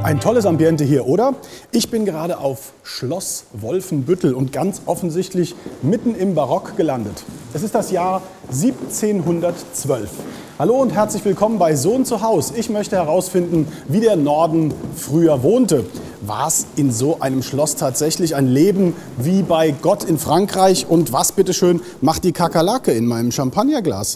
Ein tolles Ambiente hier, oder? Ich bin gerade auf Schloss Wolfenbüttel und ganz offensichtlich mitten im Barock gelandet. Es ist das Jahr 1712. Hallo und herzlich willkommen bei Sohn zu Haus. Ich möchte herausfinden, wie der Norden früher wohnte. War es in so einem Schloss tatsächlich ein Leben wie bei Gott in Frankreich? Und was, bitteschön, macht die Kakerlake in meinem Champagnerglas?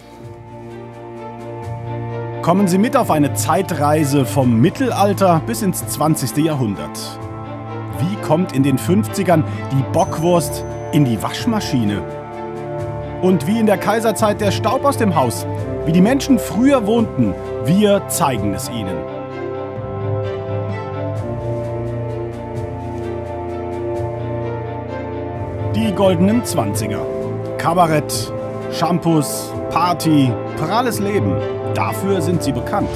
Kommen Sie mit auf eine Zeitreise vom Mittelalter bis ins 20. Jahrhundert. Wie kommt in den 50ern die Bockwurst in die Waschmaschine? Und wie in der Kaiserzeit der Staub aus dem Haus? Wie die Menschen früher wohnten, wir zeigen es Ihnen. Die goldenen 20er. Kabarett, Shampoos, Party, pralles Leben. Dafür sind sie bekannt.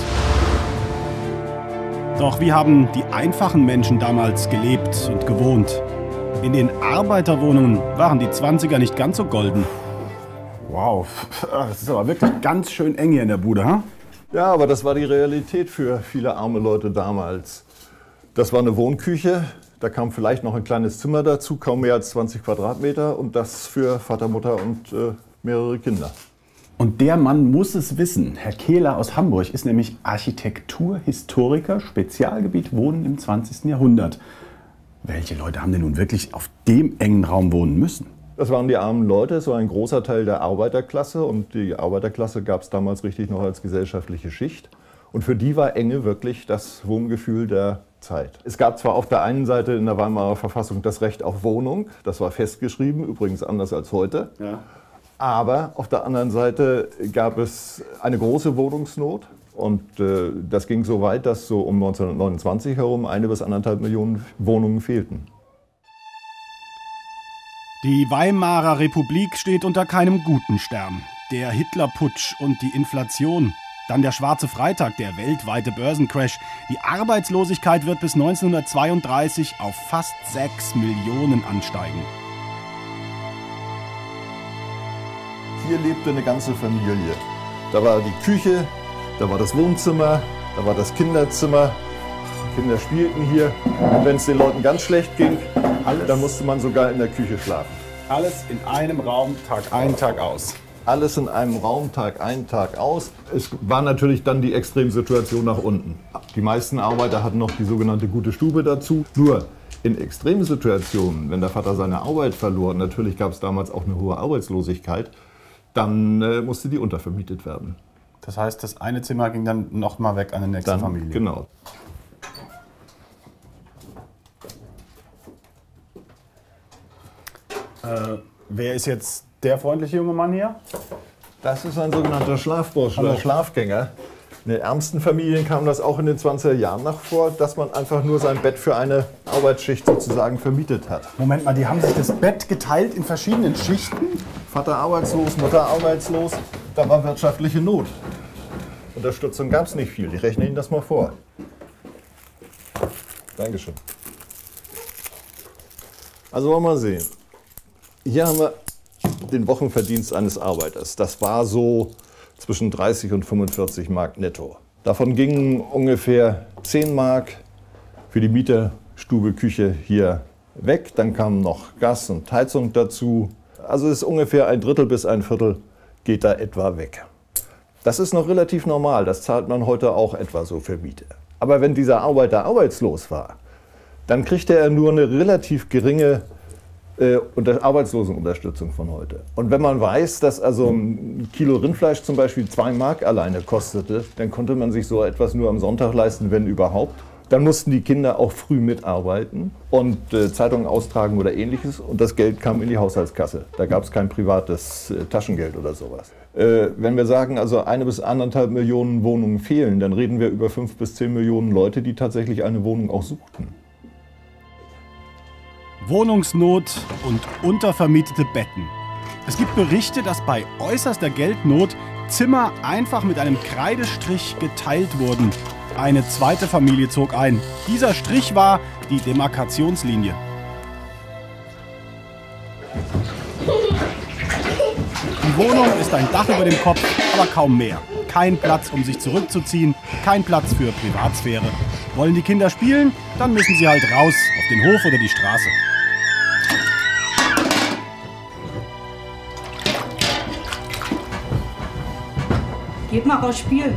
Doch wie haben die einfachen Menschen damals gelebt und gewohnt? In den Arbeiterwohnungen waren die 20er nicht ganz so golden. Wow, das ist aber wirklich ganz schön eng hier in der Bude, ha? Ja, aber das war die Realität für viele arme Leute damals. Das war eine Wohnküche, da kam vielleicht noch ein kleines Zimmer dazu, kaum mehr als 20 Quadratmeter und das für Vater, Mutter und mehrere Kinder. Und der Mann muss es wissen. Herr Kehler aus Hamburg ist nämlich Architekturhistoriker, Spezialgebiet Wohnen im 20. Jahrhundert. Welche Leute haben denn nun wirklich auf dem engen Raum wohnen müssen? Das waren die armen Leute, es war ein großer Teil der Arbeiterklasse und die Arbeiterklasse gab es damals richtig noch als gesellschaftliche Schicht. Und für die war Enge wirklich das Wohngefühl der Zeit. Es gab zwar auf der einen Seite in der Weimarer Verfassung das Recht auf Wohnung, das war festgeschrieben, übrigens anders als heute. Ja. Aber auf der anderen Seite gab es eine große Wohnungsnot und das ging so weit, dass so um 1929 herum 1 bis 1,5 Millionen Wohnungen fehlten. Die Weimarer Republik steht unter keinem guten Stern. Der Hitlerputsch und die Inflation. Dann der Schwarze Freitag, der weltweite Börsencrash. Die Arbeitslosigkeit wird bis 1932 auf fast 6 Millionen ansteigen. Hier lebte eine ganze Familie. Da war die Küche, da war das Wohnzimmer, da war das Kinderzimmer. Die Kinder spielten hier. Und wenn es den Leuten ganz schlecht ging, dann musste man sogar in der Küche schlafen. Alles in einem Raum, Tag ein, Tag aus. Alles in einem Raum, Tag ein, Tag aus. Es war natürlich dann die Extremsituation nach unten. Die meisten Arbeiter hatten noch die sogenannte gute Stube dazu. Nur in Extremsituationen, wenn der Vater seine Arbeit verlor, natürlich gab es damals auch eine hohe Arbeitslosigkeit, dann musste die untervermietet werden. Das heißt, das eine Zimmer ging dann noch mal weg an die nächste Familie? Genau. Wer ist jetzt der freundliche junge Mann hier? Das ist ein sogenannter Schlafbursch oder Schlafgänger. In den ärmsten Familien kam das auch in den 20er Jahren noch vor, dass man einfach nur sein Bett für eine Arbeitsschicht sozusagen vermietet hat. Moment mal, die haben sich das Bett geteilt in verschiedenen Schichten? Vater arbeitslos, Mutter arbeitslos, da war wirtschaftliche Not. Unterstützung gab es nicht viel, ich rechne Ihnen das mal vor. Dankeschön. Also wollen wir mal sehen. Hier haben wir den Wochenverdienst eines Arbeiters. Das war so zwischen 30 und 45 Mark netto. Davon gingen ungefähr 10 Mark für die Miete, Stube, Küche hier weg. Dann kamen noch Gas und Heizung dazu. Also ist ungefähr 1/3 bis 1/4 geht da etwa weg. Das ist noch relativ normal. Das zahlt man heute auch etwa so für Miete. Aber wenn dieser Arbeiter arbeitslos war, dann kriegte er nur eine relativ geringe Arbeitslosenunterstützung von heute. Und wenn man weiß, dass also ein Kilo Rindfleisch zum Beispiel 2 Mark alleine kostete, dann konnte man sich so etwas nur am Sonntag leisten, wenn überhaupt. Dann mussten die Kinder auch früh mitarbeiten und Zeitungen austragen oder ähnliches und das Geld kam in die Haushaltskasse. Da gab es kein privates Taschengeld oder sowas. Wenn wir sagen, also 1 bis 1,5 Millionen Wohnungen fehlen, dann reden wir über 5 bis 10 Millionen Leute, die tatsächlich eine Wohnung auch suchten. Wohnungsnot und untervermietete Betten. Es gibt Berichte, dass bei äußerster Geldnot Zimmer einfach mit einem Kreidestrich geteilt wurden. Eine zweite Familie zog ein. Dieser Strich war die Demarkationslinie. Die Wohnung ist ein Dach über dem Kopf, aber kaum mehr. Kein Platz, um sich zurückzuziehen, kein Platz für Privatsphäre. Wollen die Kinder spielen? Dann müssen sie halt raus, auf den Hof oder die Straße. Geht mal raus spielen.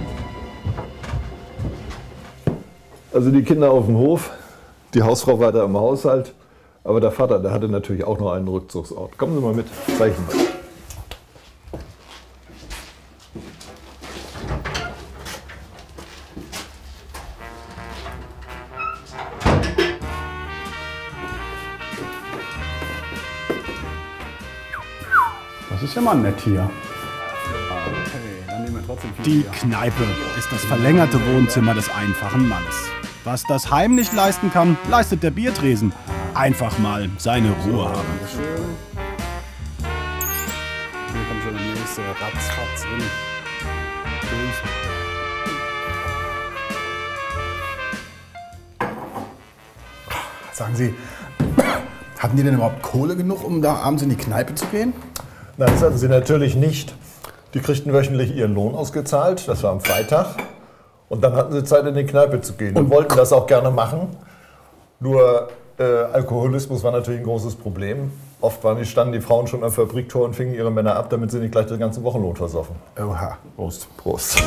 Also die Kinder auf dem Hof, die Hausfrau weiter im Haushalt. Aber der Vater, der hatte natürlich auch noch einen Rückzugsort. Kommen Sie mal mit, zeige ich mal. Das ist ja mal nett hier. Die Kneipe ist das verlängerte Wohnzimmer des einfachen Mannes. Was das Heim nicht leisten kann, leistet der Biertresen. Einfach mal seine Ruhe haben. Hier kommt schon der nächste ratzfatz in. Sagen Sie, hatten die denn überhaupt Kohle genug, um da abends in die Kneipe zu gehen? Nein, das hatten sie natürlich nicht. Die kriegten wöchentlich ihren Lohn ausgezahlt, das war am Freitag. Und dann hatten sie Zeit, in die Kneipe zu gehen und wollten das auch gerne machen. Nur Alkoholismus war natürlich ein großes Problem. Oft standen die Frauen schon am Fabriktor und fingen ihre Männer ab, damit sie nicht gleich den ganzen Wochenlohn versoffen. Oha. Prost. Prost.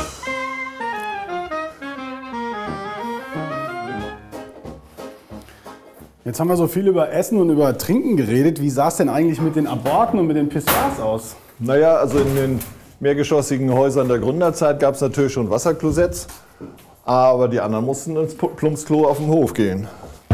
Jetzt haben wir so viel über Essen und über Trinken geredet. Wie sah es denn eigentlich mit den Aborten und mit den Pissoirs aus? Naja, also in den mehrgeschossigen Häusern der Gründerzeit gab es natürlich schon Wasserklosetts. Aber die anderen mussten ins Plumpsklo auf dem Hof gehen.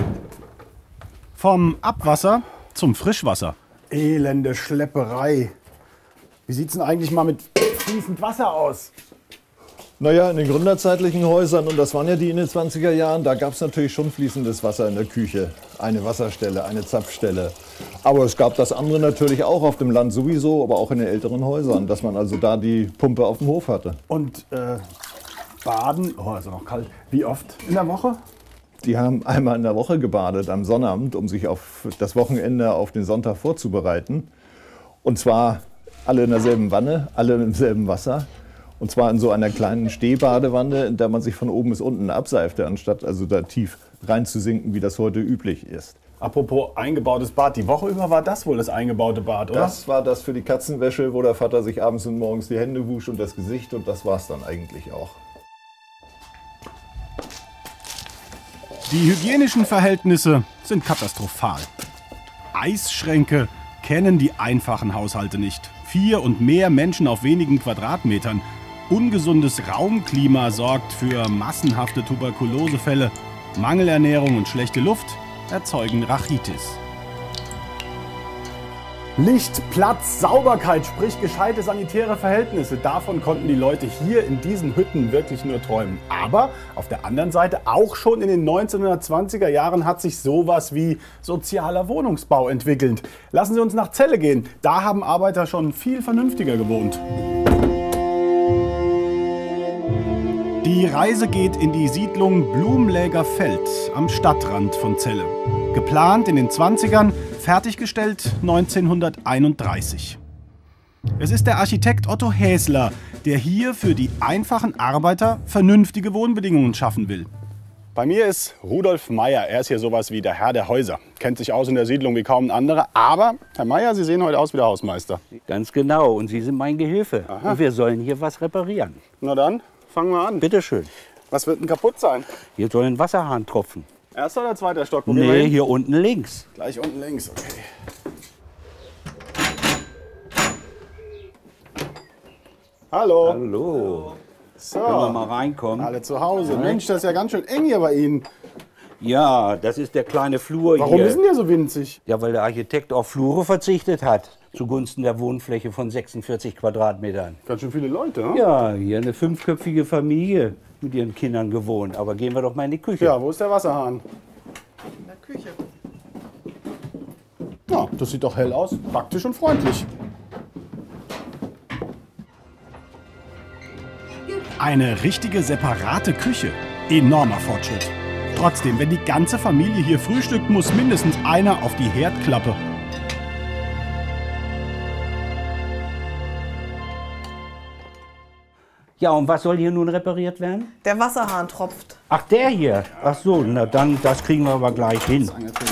Vom Abwasser zum Frischwasser. Elende Schlepperei. Wie sieht's denn eigentlich mal mit fließend Wasser aus? Naja, in den gründerzeitlichen Häusern, und das waren ja die in den 20er Jahren, da gab es natürlich schon fließendes Wasser in der Küche. Eine Wasserstelle, eine Zapfstelle. Aber es gab das andere natürlich auch auf dem Land sowieso, aber auch in den älteren Häusern, dass man also da die Pumpe auf dem Hof hatte. Und baden, oh, ist ja noch kalt. Wie oft in der Woche? Die haben einmal in der Woche gebadet am Sonnabend, um sich auf das Wochenende auf den Sonntag vorzubereiten. Und zwar alle in derselben Wanne, alle im selben Wasser. Und zwar in so einer kleinen Stehbadewanne, in der man sich von oben bis unten abseifte, anstatt also da tief reinzusinken, wie das heute üblich ist. Apropos eingebautes Bad, die Woche über war das wohl das eingebaute Bad, oder? Das war das für die Katzenwäsche, wo der Vater sich abends und morgens die Hände wusch und das Gesicht, und das war es dann eigentlich auch. Die hygienischen Verhältnisse sind katastrophal. Eisschränke kennen die einfachen Haushalte nicht. 4 und mehr Menschen auf wenigen Quadratmetern. Ungesundes Raumklima sorgt für massenhafte Tuberkulosefälle. Mangelernährung und schlechte Luft erzeugen Rachitis. Licht, Platz, Sauberkeit, sprich gescheite sanitäre Verhältnisse. Davon konnten die Leute hier in diesen Hütten wirklich nur träumen. Aber auf der anderen Seite, auch schon in den 1920er Jahren hat sich sowas wie sozialer Wohnungsbau entwickelt. Lassen Sie uns nach Celle gehen. Da haben Arbeiter schon viel vernünftiger gewohnt. Die Reise geht in die Siedlung Blumläger Feld am Stadtrand von Celle. Geplant in den 20ern, fertiggestellt 1931. Es ist der Architekt Otto Häsler, der hier für die einfachen Arbeiter vernünftige Wohnbedingungen schaffen will. Bei mir ist Rudolf Meyer. Er ist hier sowas wie der Herr der Häuser. Kennt sich aus in der Siedlung wie kaum ein anderer. Aber, Herr Meyer, Sie sehen heute aus wie der Hausmeister. Ganz genau. Und Sie sind mein Gehilfe. Aha. Und wir sollen hier was reparieren. Na dann, fangen wir an. Bitte schön. Was wird denn kaputt sein? Hier soll ein Wasserhahn tropfen. Erster oder zweiter Stock? Wo gehen wir Nee, hin? hier unten links. Gleich unten links, okay. Hallo. Hallo. So. Können wir mal reinkommen? Alle zu Hause. Mensch, das ist ja ganz schön eng hier bei Ihnen. Ja, das ist der kleine Flur Warum hier. ist denn der so winzig? Ja, weil der Architekt auf Flure verzichtet hat. Zugunsten der Wohnfläche von 46 Quadratmetern. Ganz schön viele Leute, hm? Ja, hier eine 5-köpfige Familie mit ihren Kindern gewohnt. Aber gehen wir doch mal in die Küche. Ja, wo ist der Wasserhahn? In der Küche. Ja, das sieht doch hell aus. Praktisch und freundlich. Eine richtige separate Küche. Enormer Fortschritt. Trotzdem, wenn die ganze Familie hier frühstückt, muss mindestens einer auf die Herdklappe. Ja, und was soll hier nun repariert werden? Der Wasserhahn tropft. Ach, der hier. Ach so, na dann, das kriegen wir aber gleich hin.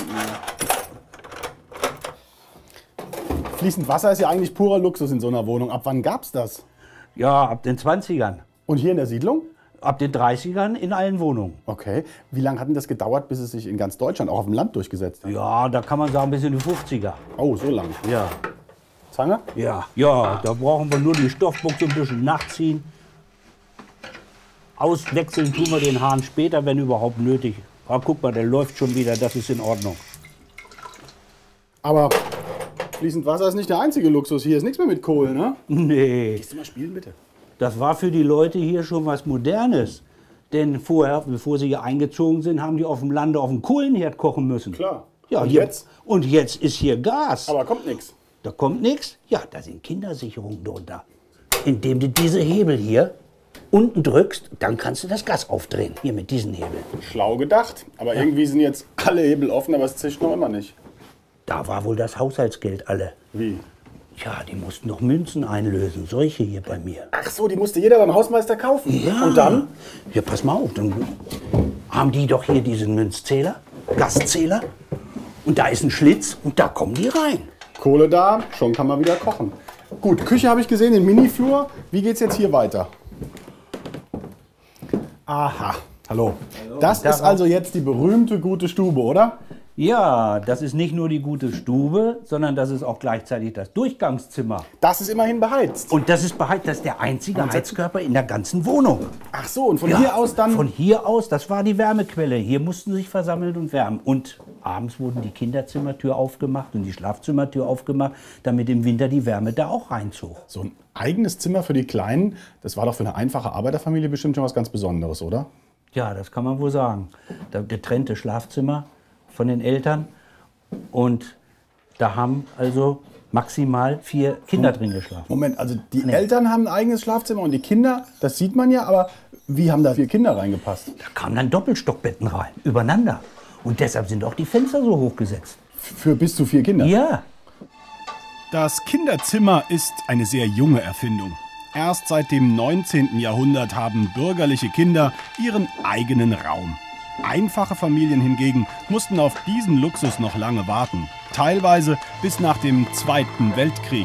Fließend Wasser ist ja eigentlich purer Luxus in so einer Wohnung. Ab wann gab's das? Ja, ab den 20ern. Und hier in der Siedlung? Ab den 30ern in allen Wohnungen. Okay. Wie lange hat denn das gedauert, bis es sich in ganz Deutschland, auch auf dem Land, durchgesetzt hat? Ja, da kann man sagen, bis in die 50er. Oh, so lang. Ja. Zange? Ja, ja, da brauchen wir nur die Stoffbuchse ein bisschen nachziehen. Auswechseln tun wir den Hahn später, wenn überhaupt nötig. Ah, guck mal, der läuft schon wieder, das ist in Ordnung. Aber fließend Wasser ist nicht der einzige Luxus. Hier ist nichts mehr mit Kohle, ne? Nee, Willst du mal spielen, bitte? das war für die Leute hier schon was Modernes. Denn vorher, bevor sie hier eingezogen sind, haben die auf dem Lande auf dem Kohlenherd kochen müssen. Klar. Ja, Und hier, jetzt? Und jetzt ist hier Gas. Aber kommt nichts. Da kommt nichts? Ja, da sind Kindersicherungen drunter. Indem du diese Hebel hier unten drückst, dann kannst du das Gas aufdrehen. Hier mit diesen Hebeln. Schlau gedacht. Aber irgendwie sind jetzt alle Hebel offen, aber es zischt noch immer nicht. Da war wohl das Haushaltsgeld alle. Wie? Ja, die mussten noch Münzen einlösen. Solche hier bei mir. Ach so, die musste jeder beim Hausmeister kaufen. Ja. Und dann? Ja, pass mal auf. Dann haben die doch hier diesen Münzzähler, Gaszähler. Und da ist ein Schlitz und da kommen die rein. Kohle da, schon kann man wieder kochen. Gut, Küche habe ich gesehen, den Miniflur. Wie geht's jetzt hier weiter? Aha, hallo. Das ist also jetzt die berühmte gute Stube, oder? Ja, das ist nicht nur die gute Stube, sondern das ist auch gleichzeitig das Durchgangszimmer. Das ist immerhin beheizt. Und das ist beheizt, das ist der einzige Heizkörper in der ganzen Wohnung. Ach so, und von hier aus dann? Von hier aus, das war die Wärmequelle. Hier mussten sie sich versammeln und wärmen. Und abends wurden die Kinderzimmertür aufgemacht und die Schlafzimmertür aufgemacht, damit im Winter die Wärme da auch reinzog. So ein eigenes Zimmer für die Kleinen, das war doch für eine einfache Arbeiterfamilie bestimmt schon was ganz Besonderes, oder? Ja, das kann man wohl sagen. Getrennte Schlafzimmer von den Eltern. Und da haben also maximal 4 Kinder drin geschlafen. Moment, also die Eltern haben ein eigenes Schlafzimmer und die Kinder, das sieht man ja, aber wie haben da 4 Kinder reingepasst? Da kamen dann Doppelstockbetten rein, übereinander. Und deshalb sind auch die Fenster so hochgesetzt. Für bis zu 4 Kinder? Ja. Das Kinderzimmer ist eine sehr junge Erfindung. Erst seit dem 19. Jahrhundert haben bürgerliche Kinder ihren eigenen Raum. Einfache Familien hingegen mussten auf diesen Luxus noch lange warten. Teilweise bis nach dem Zweiten Weltkrieg.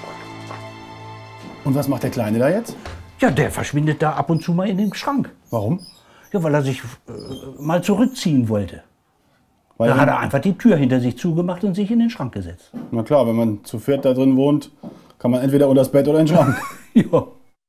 Und was macht der Kleine da jetzt? Ja, der verschwindet da ab und zu mal in den Schrank. Warum? Ja, weil er sich mal zurückziehen wollte. Weil Da hat er einfach die Tür hinter sich zugemacht und sich in den Schrank gesetzt. Na klar, wenn man zu viert da drin wohnt, kann man entweder unter das Bett oder in den Schrank. Ja.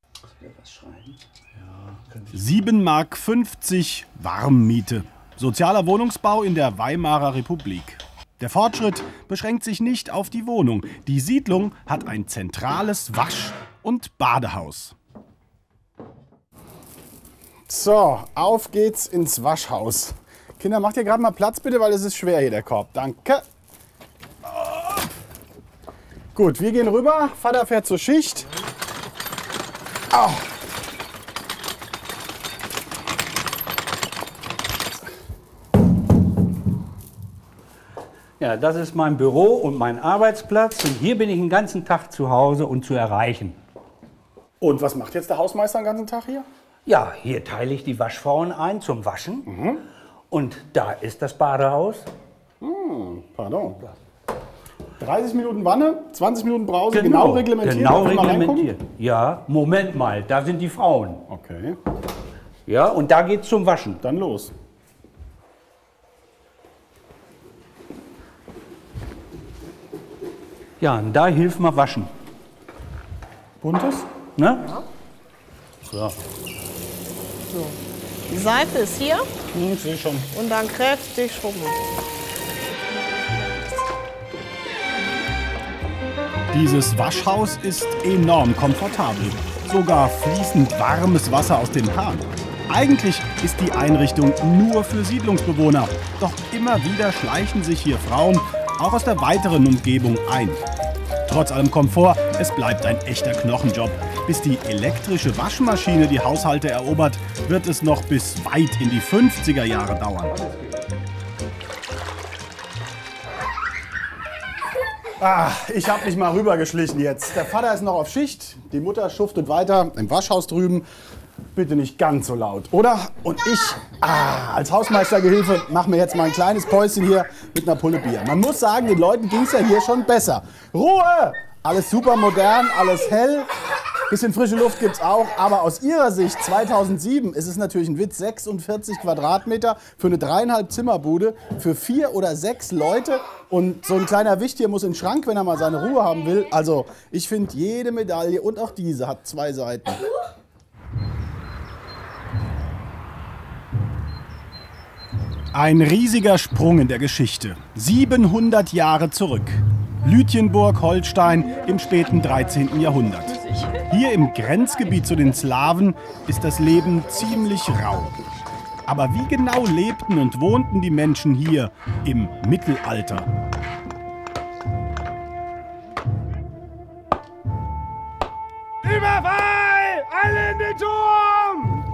7,50 Mark Warmmiete. Sozialer Wohnungsbau in der Weimarer Republik. Der Fortschritt beschränkt sich nicht auf die Wohnung. Die Siedlung hat ein zentrales Wasch- und Badehaus. So, auf geht's ins Waschhaus. Kinder, macht ihr gerade mal Platz bitte, weil es ist schwer hier der Korb. Danke. Gut, wir gehen rüber. Vater fährt zur Schicht. Au. Ja, das ist mein Büro und mein Arbeitsplatz. Und hier bin ich den ganzen Tag zu Hause und zu erreichen. Und was macht jetzt der Hausmeister den ganzen Tag hier? Ja, hier teile ich die Waschfrauen ein zum Waschen. Und da ist das Badehaus. Pardon. 30 Minuten Wanne, 20 Minuten Brause, genau reglementiert. Genau Darf ich mal reglementiert. Ja, Moment mal, da sind die Frauen. Okay, Ja, und da geht's zum Waschen. dann los. Ja, und da hilft mal waschen. Buntes? Ne? Die Seite ist hier Ich sehe schon. und dann kräftig schrubben. Dieses Waschhaus ist enorm komfortabel. Sogar fließend warmes Wasser aus dem Hahn. Eigentlich ist die Einrichtung nur für Siedlungsbewohner. Doch immer wieder schleichen sich hier Frauen auch aus der weiteren Umgebung ein. Trotz allem Komfort, es bleibt ein echter Knochenjob. Bis die elektrische Waschmaschine die Haushalte erobert, wird es noch bis weit in die 50er Jahre dauern. Ah, ich habe mich mal rübergeschlichen jetzt. Der Vater ist noch auf Schicht, die Mutter schuftet weiter im Waschhaus drüben. Bitte nicht ganz so laut, oder? Und ich, als Hausmeistergehilfe, mache mir jetzt mal ein kleines Päuschen hier mit einer Pulle Bier. Man muss sagen, den Leuten ging es ja hier schon besser. Ruhe! Alles super modern, alles hell. Bisschen frische Luft gibt's auch, aber aus Ihrer Sicht 2007 ist es natürlich ein Witz, 46 Quadratmeter für eine 3,5 Zimmerbude für 4 oder 6 Leute und so ein kleiner Wicht hier muss in den Schrank, wenn er mal seine Ruhe haben will. Also ich finde, jede Medaille und auch diese hat 2 Seiten. Ein riesiger Sprung in der Geschichte. 700 Jahre zurück. Lütjenburg, Holstein im späten 13. Jahrhundert. Hier im Grenzgebiet zu den Slawen ist das Leben ziemlich rau. Aber wie genau lebten und wohnten die Menschen hier im Mittelalter? Überfall! Alle in den Turm!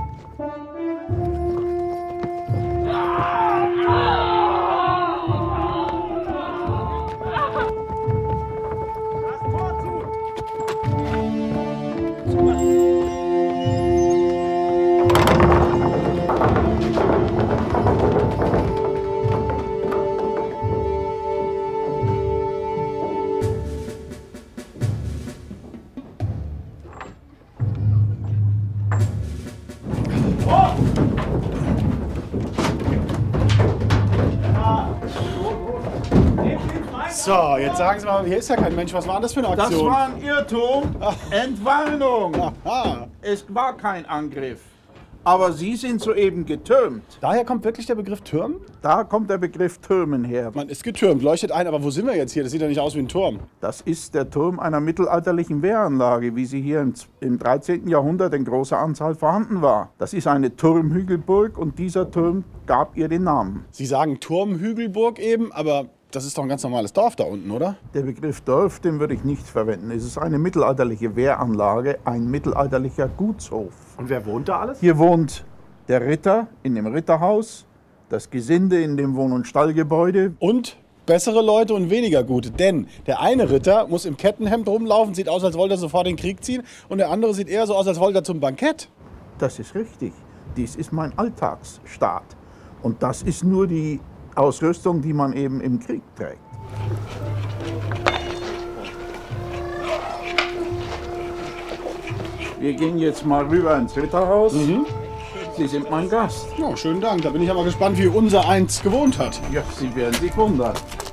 So, jetzt sagen Sie mal, hier ist ja kein Mensch. Was war das für eine Aktion? Das war ein Irrtum. Entwarnung. Aha. Es war kein Angriff. Aber Sie sind soeben getürmt. Daher kommt wirklich der Begriff Turm? Da kommt der Begriff Türmen her. Man ist getürmt, leuchtet ein, aber wo sind wir jetzt hier? Das sieht ja nicht aus wie ein Turm. Das ist der Turm einer mittelalterlichen Wehranlage, wie sie hier im 13. Jahrhundert in großer Anzahl vorhanden war. Das ist eine Turmhügelburg und dieser Turm gab ihr den Namen. Sie sagen Turmhügelburg eben, aber das ist doch ein ganz normales Dorf da unten, oder? Der Begriff Dorf, den würde ich nicht verwenden. Es ist eine mittelalterliche Wehranlage, ein mittelalterlicher Gutshof. Und wer wohnt da alles? Hier wohnt der Ritter in dem Ritterhaus, das Gesinde in dem Wohn- und Stallgebäude. Und bessere Leute und weniger gute. Denn der eine Ritter muss im Kettenhemd rumlaufen, sieht aus, als wollte er sofort den Krieg ziehen. Und der andere sieht eher so aus, als wollte er zum Bankett. Das ist richtig. Dies ist mein Alltagsstaat. Und das ist nur die Ausrüstung, die man eben im Krieg trägt. Wir gehen jetzt mal rüber ins Ritterhaus. Sie sind mein Gast. Ja, schönen Dank. Da bin ich aber gespannt, wie unser eins gewohnt hat. Ja, Sie werden sich wundern.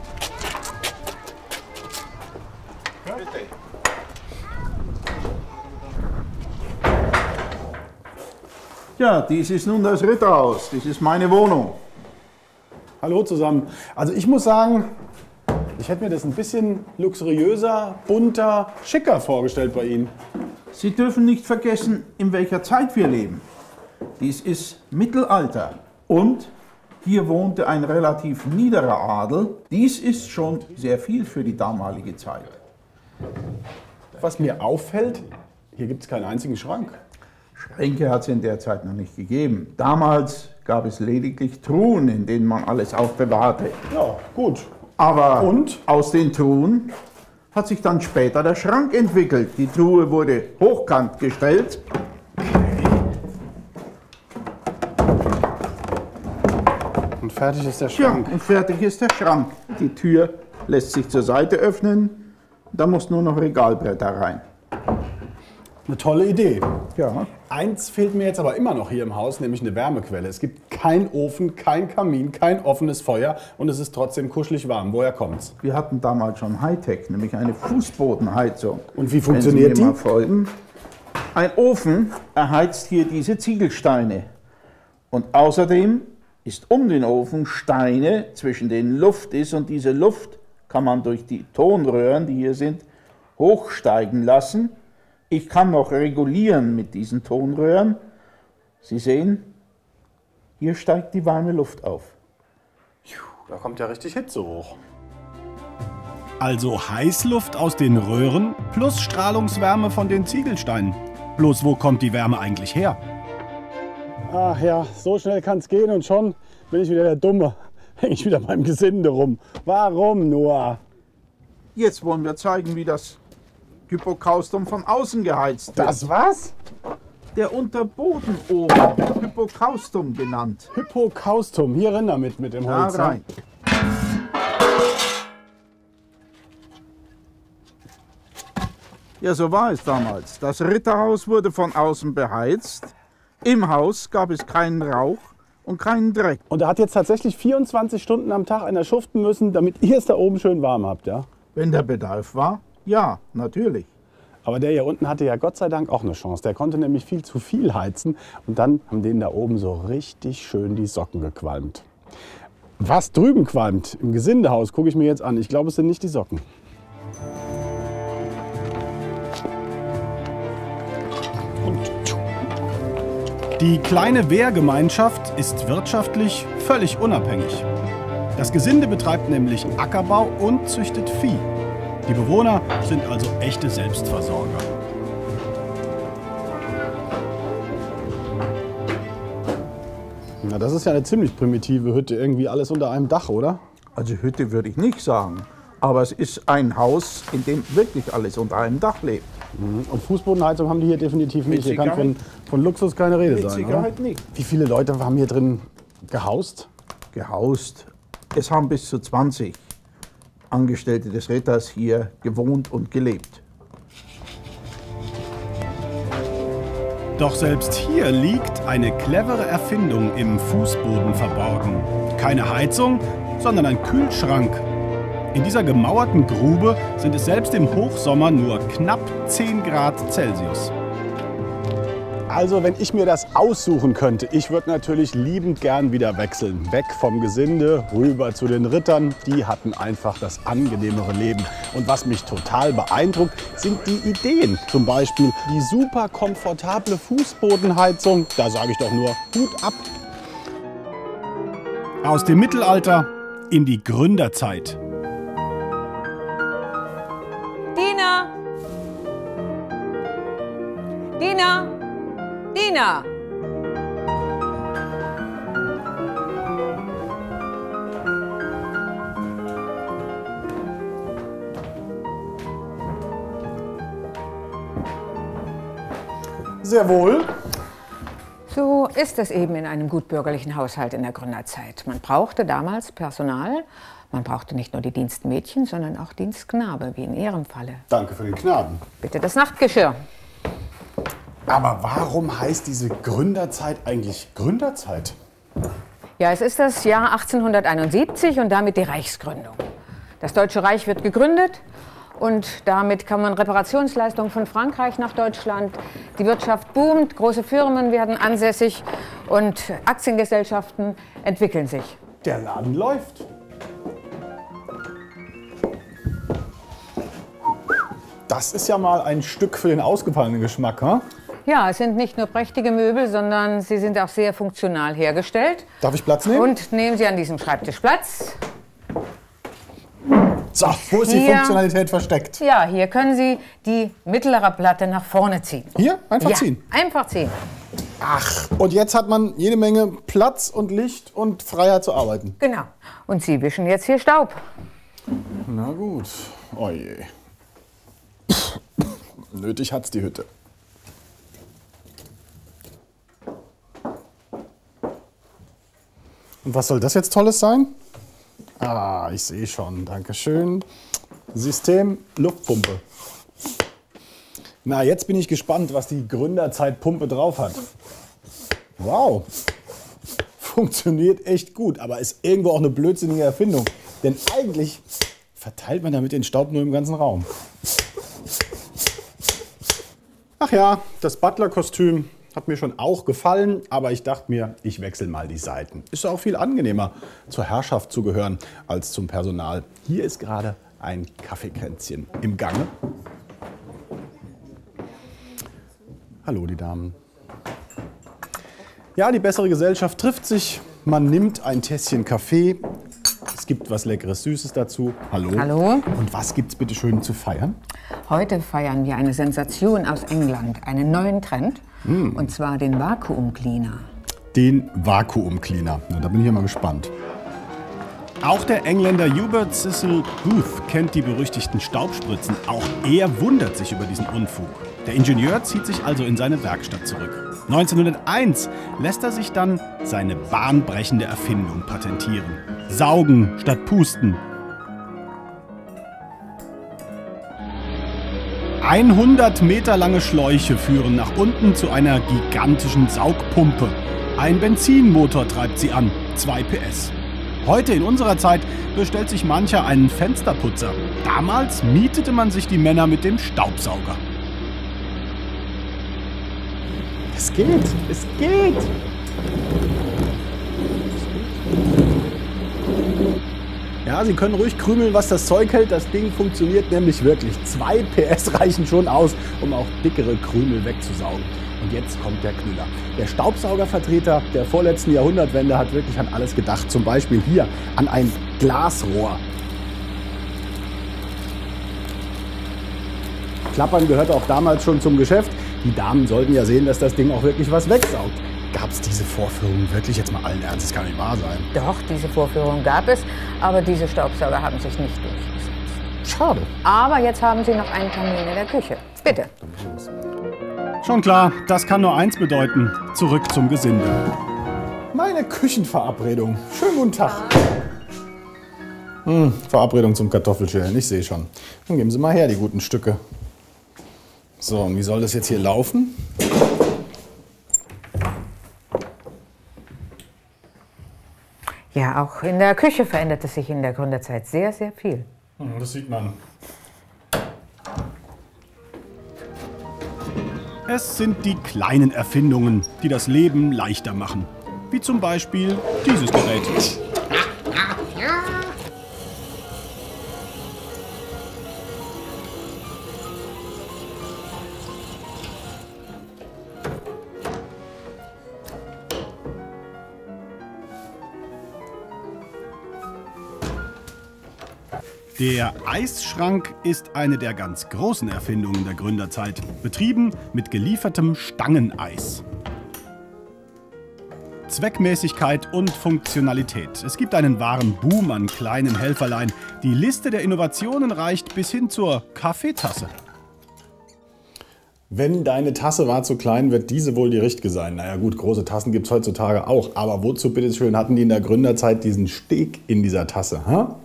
Ja, dies ist nun das Ritterhaus. Dies ist meine Wohnung. Hallo zusammen. Also ich muss sagen, ich hätte mir das ein bisschen luxuriöser, bunter, schicker vorgestellt bei Ihnen. Sie dürfen nicht vergessen, in welcher Zeit wir leben. Dies ist Mittelalter und hier wohnte ein relativ niederer Adel. Dies ist schon sehr viel für die damalige Zeit. Was mir auffällt, hier gibt es keinen einzigen Schrank. Schränke hat es in der Zeit noch nicht gegeben. Damals gab es lediglich Truhen, in denen man alles aufbewahrte. Ja, gut. Aber Und? aus den Truhen hat sich dann später der Schrank entwickelt. Die Truhe wurde hochkant gestellt. Und fertig ist der Ja, Schrank. und fertig ist der Schrank. Die Tür lässt sich zur Seite öffnen. Da muss nur noch Regalbretter rein. Eine tolle Idee. Ja. Eins fehlt mir jetzt aber immer noch hier im Haus, nämlich eine Wärmequelle. Es gibt keinen Ofen, kein Kamin, kein offenes Feuer und es ist trotzdem kuschelig warm. Woher kommt's? Wir hatten damals schon Hightech, nämlich eine Fußbodenheizung. Und wie funktioniert Wenn Sie mir die? mal folgen. Ein Ofen erheizt hier diese Ziegelsteine. Und außerdem ist um den Ofen Steine, zwischen denen Luft ist. Und diese Luft kann man durch die Tonröhren, die hier sind, hochsteigen lassen. Ich kann noch regulieren mit diesen Tonröhren. Sie sehen, hier steigt die warme Luft auf. Da kommt ja richtig Hitze hoch. Also Heißluft aus den Röhren plus Strahlungswärme von den Ziegelsteinen. Bloß wo kommt die Wärme eigentlich her? Ach ja, so schnell kann es gehen und schon bin ich wieder der Dumme. Hänge ich wieder beim Gesinde rum. Warum nur? Jetzt wollen wir zeigen, wie das Hypokaustum von außen geheizt wird. Das was? Der Unterbodenofen, Hypokaustum genannt. Hypokaustum. Hier rein damit mit dem Da Holz. rein. Ja, so war es damals. Das Ritterhaus wurde von außen beheizt. Im Haus gab es keinen Rauch und keinen Dreck. Und er hat jetzt tatsächlich 24 Stunden am Tag einer schuften müssen, damit ihr es da oben schön warm habt, ja? Wenn der Bedarf war, ja, natürlich. Aber der hier unten hatte ja Gott sei Dank auch eine Chance. Der konnte nämlich viel zu viel heizen und dann haben denen da oben so richtig schön die Socken gequalmt. Was drüben qualmt, im Gesindehaus, gucke ich mir jetzt an. Ich glaube, es sind nicht die Socken. Die kleine Wehrgemeinschaft ist wirtschaftlich völlig unabhängig. Das Gesinde betreibt nämlich Ackerbau und züchtet Vieh. Die Bewohner sind also echte Selbstversorger. Na, das ist ja eine ziemlich primitive Hütte, irgendwie alles unter einem Dach, oder? Also Hütte würde ich nicht sagen. Aber es ist ein Haus, in dem wirklich alles unter einem Dach lebt. Und Fußbodenheizung haben die hier definitiv nicht. Mit Hier kann Sicherheit. von Luxus keine Rede Mit sein, Sicherheit oder? nicht. Wie viele Leute haben hier drin gehaust? Gehaust. Es haben bis zu 20 Angestellte des Ritters hier gewohnt und gelebt. Doch selbst hier liegt eine clevere Erfindung im Fußboden verborgen. Keine Heizung, sondern ein Kühlschrank. In dieser gemauerten Grube sind es selbst im Hochsommer nur knapp 10 Grad Celsius. Also wenn ich mir das aussuchen könnte, ich würde natürlich liebend gern wieder wechseln. Weg vom Gesinde, rüber zu den Rittern. Die hatten einfach das angenehmere Leben. Und was mich total beeindruckt, sind die Ideen. Zum Beispiel die super komfortable Fußbodenheizung. Da sage ich doch nur Hut ab. Aus dem Mittelalter in die Gründerzeit. Dina! Dina! Dina! Sehr wohl. So ist es eben in einem gutbürgerlichen Haushalt in der Gründerzeit. Man brauchte damals Personal. Man brauchte nicht nur die Dienstmädchen, sondern auch Dienstknabe, wie in Ihrem Falle. Danke für den Knaben. Bitte das Nachtgeschirr. Aber warum heißt diese Gründerzeit eigentlich Gründerzeit? Ja, es ist das Jahr 1871 und damit die Reichsgründung. Das Deutsche Reich wird gegründet und damit kommen Reparationsleistungen von Frankreich nach Deutschland. Die Wirtschaft boomt, große Firmen werden ansässig und Aktiengesellschaften entwickeln sich. Der Laden läuft. Das ist ja mal ein Stück für den ausgefallenen Geschmack, ha? Ja, es sind nicht nur prächtige Möbel, sondern sie sind auch sehr funktional hergestellt. Darf ich Platz nehmen? Und nehmen Sie an diesem Schreibtisch Platz. So, wo ist die Hier. Funktionalität versteckt? Ja, hier können Sie die mittlere Platte nach vorne ziehen. Hier? Einfach Ja, ziehen. einfach ziehen. Ach, und jetzt hat man jede Menge Platz und Licht und Freiheit zu arbeiten. Genau. Und Sie wischen jetzt hier Staub. Na gut. Oh je. Nötig hat's die Hütte. Und was soll das jetzt Tolles sein? Ah, ich sehe schon. Dankeschön. System Luftpumpe. Na, jetzt bin ich gespannt, was die Gründerzeitpumpe drauf hat. Wow. Funktioniert echt gut, aber ist irgendwo auch eine blödsinnige Erfindung. Denn eigentlich verteilt man damit den Staub nur im ganzen Raum. Ach ja, das Butler-Kostüm hat mir schon auch gefallen, aber ich dachte mir, ich wechsle mal die Seiten. Ist auch viel angenehmer, zur Herrschaft zu gehören, als zum Personal. Hier ist gerade ein Kaffeekränzchen im Gange. Hallo, die Damen. Ja, die bessere Gesellschaft trifft sich. Man nimmt ein Tässchen Kaffee. Es gibt was Leckeres, Süßes dazu. Hallo. Hallo. Und was gibt's bitte schön zu feiern? Heute feiern wir eine Sensation aus England, einen neuen Trend, und zwar den Vakuum Cleaner. Den Vakuum Cleaner. Na, da bin ich ja mal gespannt. Auch der Engländer Hubert Cecil Booth kennt die berüchtigten Staubspritzen. Auch er wundert sich über diesen Unfug. Der Ingenieur zieht sich also in seine Werkstatt zurück. 1901 lässt er sich dann seine bahnbrechende Erfindung patentieren. Saugen statt Pusten. 100 Meter lange Schläuche führen nach unten zu einer gigantischen Saugpumpe. Ein Benzinmotor treibt sie an, 2 PS. Heute in unserer Zeit bestellt sich mancher einen Fensterputzer. Damals mietete man sich die Männer mit dem Staubsauger. Es geht, es geht! Ja, Sie können ruhig krümeln, was das Zeug hält. Das Ding funktioniert nämlich wirklich. 2 PS reichen schon aus, um auch dickere Krümel wegzusaugen. Und jetzt kommt der Knüller. Der Staubsaugervertreter der vorletzten Jahrhundertwende hat wirklich an alles gedacht. Zum Beispiel hier an ein Glasrohr. Klappern gehörte auch damals schon zum Geschäft. Die Damen sollten ja sehen, dass das Ding auch wirklich was wegsaugt. Gab es diese Vorführung wirklich jetzt mal allen Ernstes? Das kann nicht wahr sein. Doch, diese Vorführung gab es, aber diese Staubsauger haben sich nicht durchgesetzt. Schade. Aber jetzt haben Sie noch einen Termin in der Küche. Bitte. Schon klar, das kann nur eins bedeuten. Zurück zum Gesinde. Meine Küchenverabredung. Schönen guten Tag. Verabredung zum Kartoffelschälen, ich sehe schon. Dann geben Sie mal her, die guten Stücke. So, und wie soll das jetzt hier laufen? Ja, auch in der Küche veränderte sich in der Gründerzeit sehr, sehr viel. Das sieht man. Es sind die kleinen Erfindungen, die das Leben leichter machen. Wie zum Beispiel dieses Gerät. Der Eisschrank ist eine der ganz großen Erfindungen der Gründerzeit, betrieben mit geliefertem Stangeneis. Zweckmäßigkeit und Funktionalität. Es gibt einen wahren Boom an kleinen Helferlein. Die Liste der Innovationen reicht bis hin zur Kaffeetasse. Wenn deine Tasse war zu klein, wird diese wohl die richtige sein. Naja gut, große Tassen gibt es heutzutage auch. Aber wozu bitteschön hatten die in der Gründerzeit diesen Steg in dieser Tasse? Ha?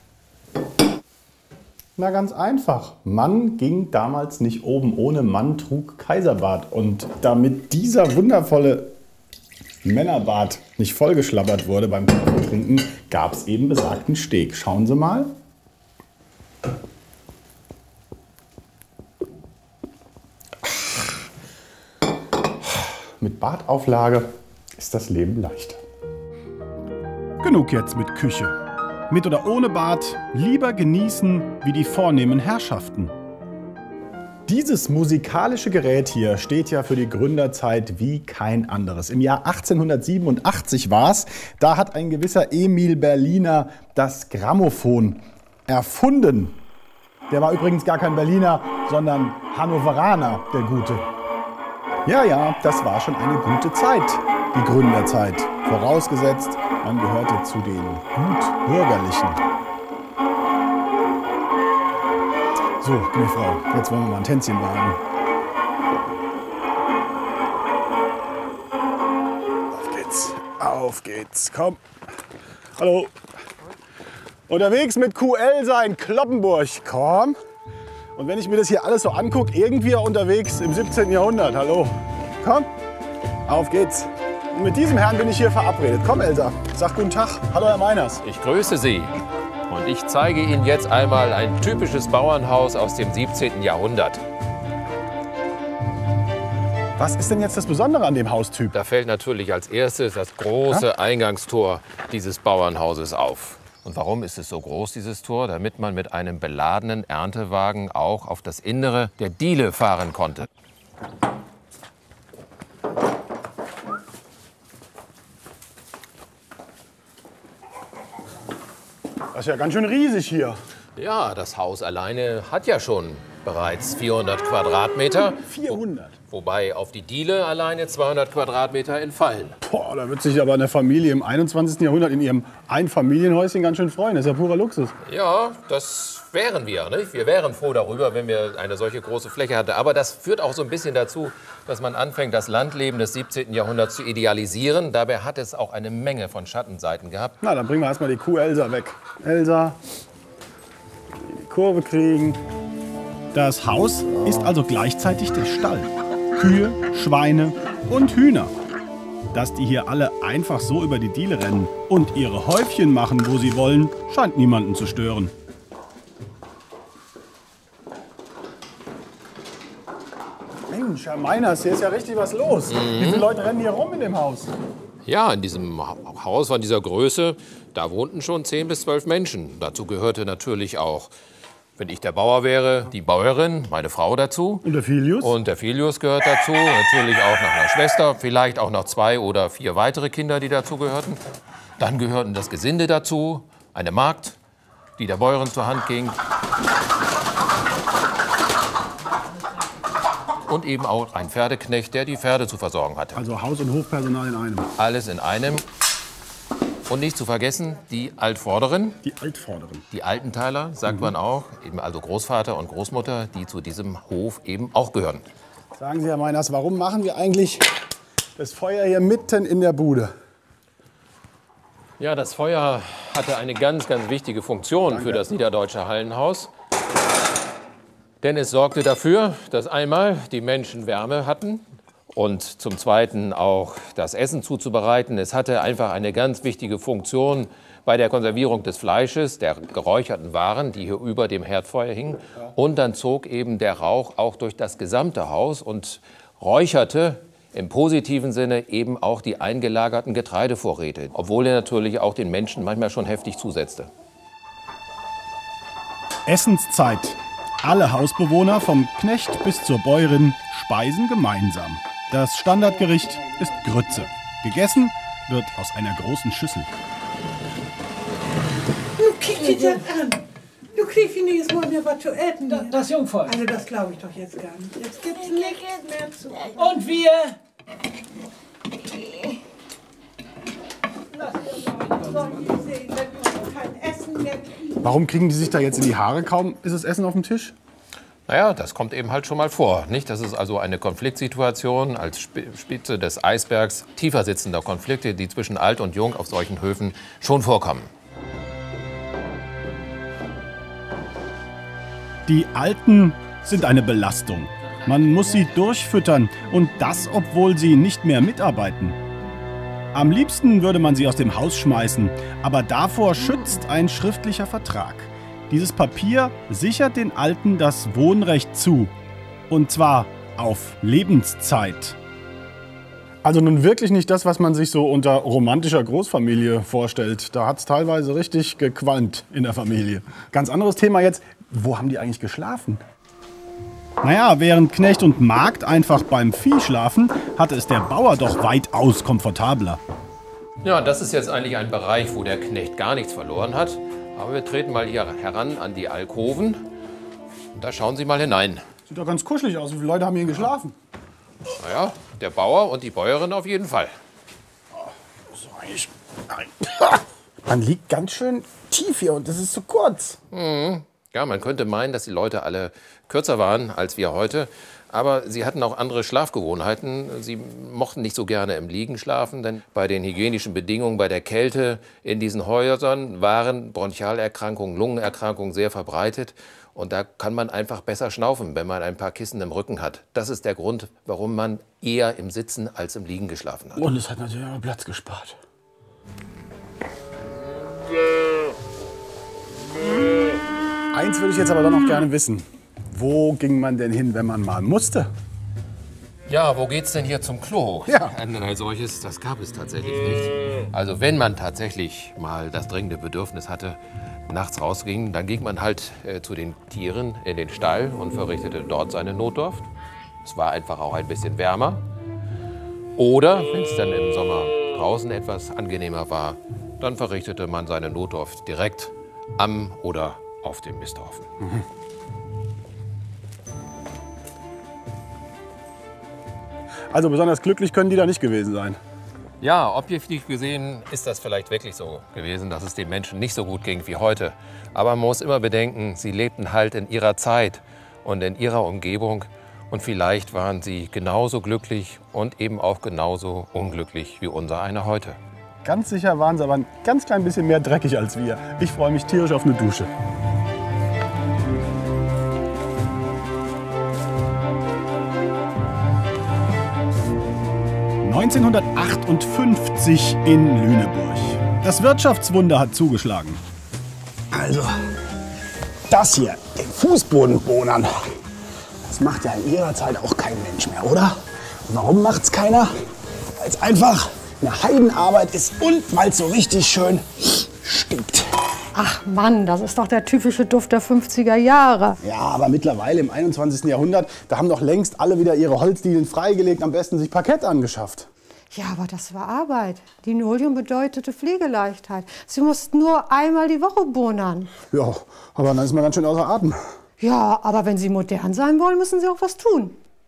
Na ganz einfach. Mann ging damals nicht oben ohne, Mann trug Kaiserbart. Und damit dieser wundervolle Männerbart nicht vollgeschlabbert wurde beim Kaffeetrinken, gab es eben besagten Steg. Schauen Sie mal. Mit Bartauflage ist das Leben leichter. Genug jetzt mit Küche. Mit oder ohne Bad, lieber genießen wie die vornehmen Herrschaften. Dieses musikalische Gerät hier steht ja für die Gründerzeit wie kein anderes. Im Jahr 1887 war es, da hat ein gewisser Emil Berliner das Grammophon erfunden. Der war übrigens gar kein Berliner, sondern Hannoveraner, der Gute. Ja, das war schon eine gute Zeit, die Gründerzeit. Vorausgesetzt, man gehörte zu den Gutbürgerlichen. So, meine Frau, jetzt wollen wir mal ein Tänzchen wagen. Auf geht's, komm. Hallo. Unterwegs mit QL sein, Kloppenburg, komm. Und wenn ich mir das hier alles so angucke, irgendwie unterwegs im 17. Jahrhundert, hallo. Komm, auf geht's. Und mit diesem Herrn bin ich hier verabredet. Komm, Elsa, sag guten Tag. Hallo, Herr Meiners. Ich grüße Sie. Und ich zeige Ihnen jetzt einmal ein typisches Bauernhaus aus dem 17. Jahrhundert. Was ist denn jetzt das Besondere an dem Haustyp? Da fällt natürlich als erstes das große Eingangstor dieses Bauernhauses auf. Und warum ist es so groß, dieses Tor? Damit man mit einem beladenen Erntewagen auch auf das Innere der Diele fahren konnte. Das ist ja ganz schön riesig hier. Ja, das Haus alleine hat ja schon bereits 400 Quadratmeter. 400? Wobei auf die Diele alleine 200 Quadratmeter entfallen. Boah, da wird sich aber eine Familie im 21. Jahrhundert in ihrem Einfamilienhäuschen ganz schön freuen. Das ist ja purer Luxus. Ja, das wären wir. Nicht? Wir wären froh darüber, wenn wir eine solche große Fläche hatten. Aber das führt auch so ein bisschen dazu, dass man anfängt, das Landleben des 17. Jahrhunderts zu idealisieren. Dabei hat es auch eine Menge von Schattenseiten gehabt. Na, dann bringen wir erstmal die Kuh Elsa weg. Elsa, die Kurve kriegen. Das Haus ist also gleichzeitig der Stall. Kühe, Schweine und Hühner. Dass die hier alle einfach so über die Diele rennen und ihre Häufchen machen, wo sie wollen, scheint niemanden zu stören. Mensch, Herr Meiners, hier ist ja richtig was los. Wie viele Leute rennen hier rum in dem Haus? Ja, in diesem Haus von dieser Größe, da wohnten schon 10 bis 12 Menschen. Dazu gehörte natürlich auch, wenn ich der Bauer wäre, die Bäuerin, meine Frau dazu. Und der Filius? Und der Filius gehört dazu. Natürlich auch noch eine Schwester, vielleicht auch noch 2 oder 4 weitere Kinder, die dazu gehörten. Dann gehörten das Gesinde dazu, eine Magd, die der Bäuerin zur Hand ging. Und eben auch ein Pferdeknecht, der die Pferde zu versorgen hatte. Also Haus- und Hofpersonal in einem. Alles in einem. Und nicht zu vergessen, die Altvorderen. Die Altvorderen. Die Altenteiler, sagt man auch, eben also Großvater und Großmutter, die zu diesem Hof eben auch gehören. Sagen Sie, Herr Meiners, warum machen wir eigentlich das Feuer hier mitten in der Bude? Ja, das Feuer hatte eine ganz, ganz wichtige Funktion für das Niederdeutsche Hallenhaus. Denn es sorgte dafür, dass einmal die Menschen Wärme hatten und zum Zweiten auch das Essen zuzubereiten. Es hatte einfach eine ganz wichtige Funktion bei der Konservierung des Fleisches, der geräucherten Waren, die hier über dem Herdfeuer hingen. Und dann zog eben der Rauch auch durch das gesamte Haus und räucherte im positiven Sinne eben auch die eingelagerten Getreidevorräte, obwohl er natürlich auch den Menschen manchmal schon heftig zusetzte. Essenszeit. Alle Hausbewohner, vom Knecht bis zur Bäuerin, speisen gemeinsam. Das Standardgericht ist Grütze. Gegessen wird aus einer großen Schüssel. Du kick dich das an. Du kriegst ihn jedes Mal mir was zu essen. Das Jungvolk. Also das glaube ich doch jetzt gar nicht. Jetzt gibt's nichts mehr zu. Und wir? Warum kriegen die sich da jetzt in die Haare? Kaum ist das Essen auf dem Tisch? Naja, das kommt eben halt schon mal vor. Nicht? Das ist also eine Konfliktsituation als Spitze des Eisbergs tiefer sitzender Konflikte, die zwischen Alt und Jung auf solchen Höfen schon vorkommen. Die Alten sind eine Belastung. Man muss sie durchfüttern und das, obwohl sie nicht mehr mitarbeiten. Am liebsten würde man sie aus dem Haus schmeißen, aber davor schützt ein schriftlicher Vertrag. Dieses Papier sichert den Alten das Wohnrecht zu. Und zwar auf Lebenszeit. Also nun wirklich nicht das, was man sich so unter romantischer Großfamilie vorstellt. Da hat es teilweise richtig gequalmt in der Familie. Ganz anderes Thema jetzt. Wo haben die eigentlich geschlafen? Naja, während Knecht und Magd einfach beim Vieh schlafen, hatte es der Bauer doch weitaus komfortabler. Ja, das ist jetzt eigentlich ein Bereich, wo der Knecht gar nichts verloren hat. Aber wir treten mal hier heran an die Alkoven. Und da schauen Sie mal hinein. Sieht doch ganz kuschelig aus. Wie viele Leute haben hier geschlafen? Naja, der Bauer und die Bäuerin auf jeden Fall. Man liegt ganz schön tief hier und das ist zu kurz. Ja, man könnte meinen, dass die Leute alle kürzer waren als wir heute. Aber sie hatten auch andere Schlafgewohnheiten. Sie mochten nicht so gerne im Liegen schlafen, denn bei den hygienischen Bedingungen, bei der Kälte in diesen Häusern waren Bronchialerkrankungen, Lungenerkrankungen sehr verbreitet. Und da kann man einfach besser schnaufen, wenn man ein paar Kissen im Rücken hat. Das ist der Grund, warum man eher im Sitzen als im Liegen geschlafen hat. Und es hat natürlich auch Platz gespart. Eins würde ich jetzt aber doch noch gerne wissen. Wo ging man denn hin, wenn man mal musste? Ja, wo geht's denn hier zum Klo? Ja. Ein solches, das gab es tatsächlich nicht. Also wenn man tatsächlich mal das dringende Bedürfnis hatte, nachts rausging, dann ging man halt zu den Tieren in den Stall und verrichtete dort seine Notdurft. Es war einfach auch ein bisschen wärmer. Oder, wenn es dann im Sommer draußen etwas angenehmer war, dann verrichtete man seine Notdurft direkt am oder auf dem Misthaufen. Also besonders glücklich können die da nicht gewesen sein. Ja, objektiv gesehen ist das vielleicht wirklich so gewesen, dass es den Menschen nicht so gut ging wie heute. Aber man muss immer bedenken, sie lebten halt in ihrer Zeit und in ihrer Umgebung. Und vielleicht waren sie genauso glücklich und eben auch genauso unglücklich wie unser einer heute. Ganz sicher waren sie aber ein ganz klein bisschen mehr dreckig als wir. Ich freue mich tierisch auf eine Dusche. ...1958 in Lüneburg. Das Wirtschaftswunder hat zugeschlagen. Also, das hier, den Fußbodenbohnern, das macht ja in ihrer Zeit auch kein Mensch mehr, oder? Und warum macht's keiner? Weil es einfach eine Heidenarbeit ist und weil es so richtig schön stinkt. Ach Mann, das ist doch der typische Duft der 50er Jahre. Ja, aber mittlerweile im 21. Jahrhundert, da haben doch längst alle wieder ihre Holzdielen freigelegt, am besten sich Parkett angeschafft. Ja, aber das war Arbeit. Linoleum bedeutete Pflegeleichtheit. Sie mussten nur einmal die Woche bohnern. Ja, aber dann ist man ganz schön außer Atem. Ja, aber wenn Sie modern sein wollen, müssen Sie auch was tun.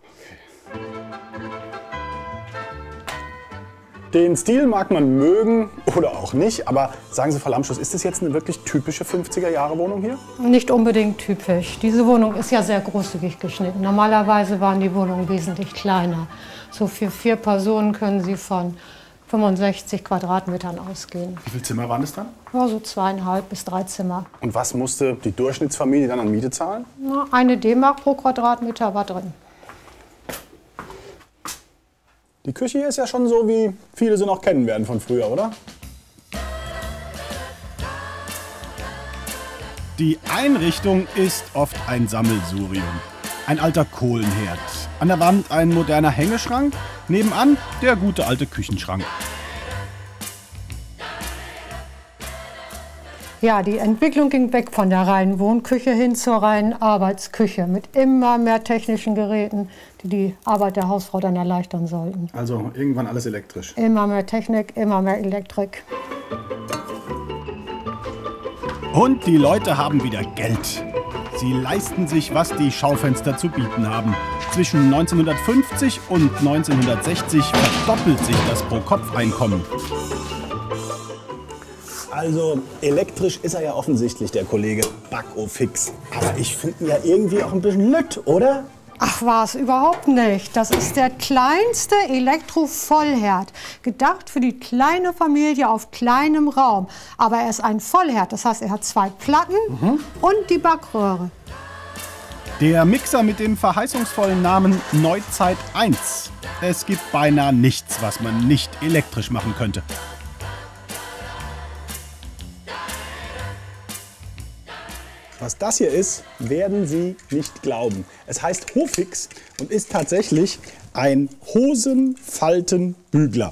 Den Stil mag man mögen oder auch nicht, aber sagen Sie, Frau Lamschuss, ist das jetzt eine wirklich typische 50er-Jahre-Wohnung hier? Nicht unbedingt typisch. Diese Wohnung ist ja sehr großzügig geschnitten. Normalerweise waren die Wohnungen wesentlich kleiner. So für 4 Personen können Sie von 65 Quadratmetern ausgehen. Wie viele Zimmer waren das dann? Ja, so 2,5 bis 3 Zimmer. Und was musste die Durchschnittsfamilie dann an Miete zahlen? Na, 1 D-Mark pro Quadratmeter war drin. Die Küche hier ist ja schon so, wie viele sie noch kennen werden von früher, oder? Die Einrichtung ist oft ein Sammelsurium. Ein alter Kohlenherd. An der Wand ein moderner Hängeschrank. Nebenan der gute alte Küchenschrank. Ja, die Entwicklung ging weg von der reinen Wohnküche hin zur reinen Arbeitsküche mit immer mehr technischen Geräten, die die Arbeit der Hausfrau dann erleichtern sollten. Also irgendwann alles elektrisch. Immer mehr Technik, immer mehr Elektrik. Und die Leute haben wieder Geld. Sie leisten sich, was die Schaufenster zu bieten haben. Zwischen 1950 und 1960 verdoppelt sich das Pro-Kopf-Einkommen. Also elektrisch ist er ja offensichtlich, der Kollege Backofix. Aber ich finde ihn ja irgendwie auch ein bisschen lütt, oder? Ach was, überhaupt nicht. Das ist der kleinste Elektrovollherd. Gedacht für die kleine Familie auf kleinem Raum. Aber er ist ein Vollherd, das heißt, er hat 2 Platten und die Backröhre. Der Mixer mit dem verheißungsvollen Namen Neuzeit 1. Es gibt beinahe nichts, was man nicht elektrisch machen könnte. Was das hier ist, werden Sie nicht glauben. Es heißt Hofix und ist tatsächlich ein Hosenfaltenbügler.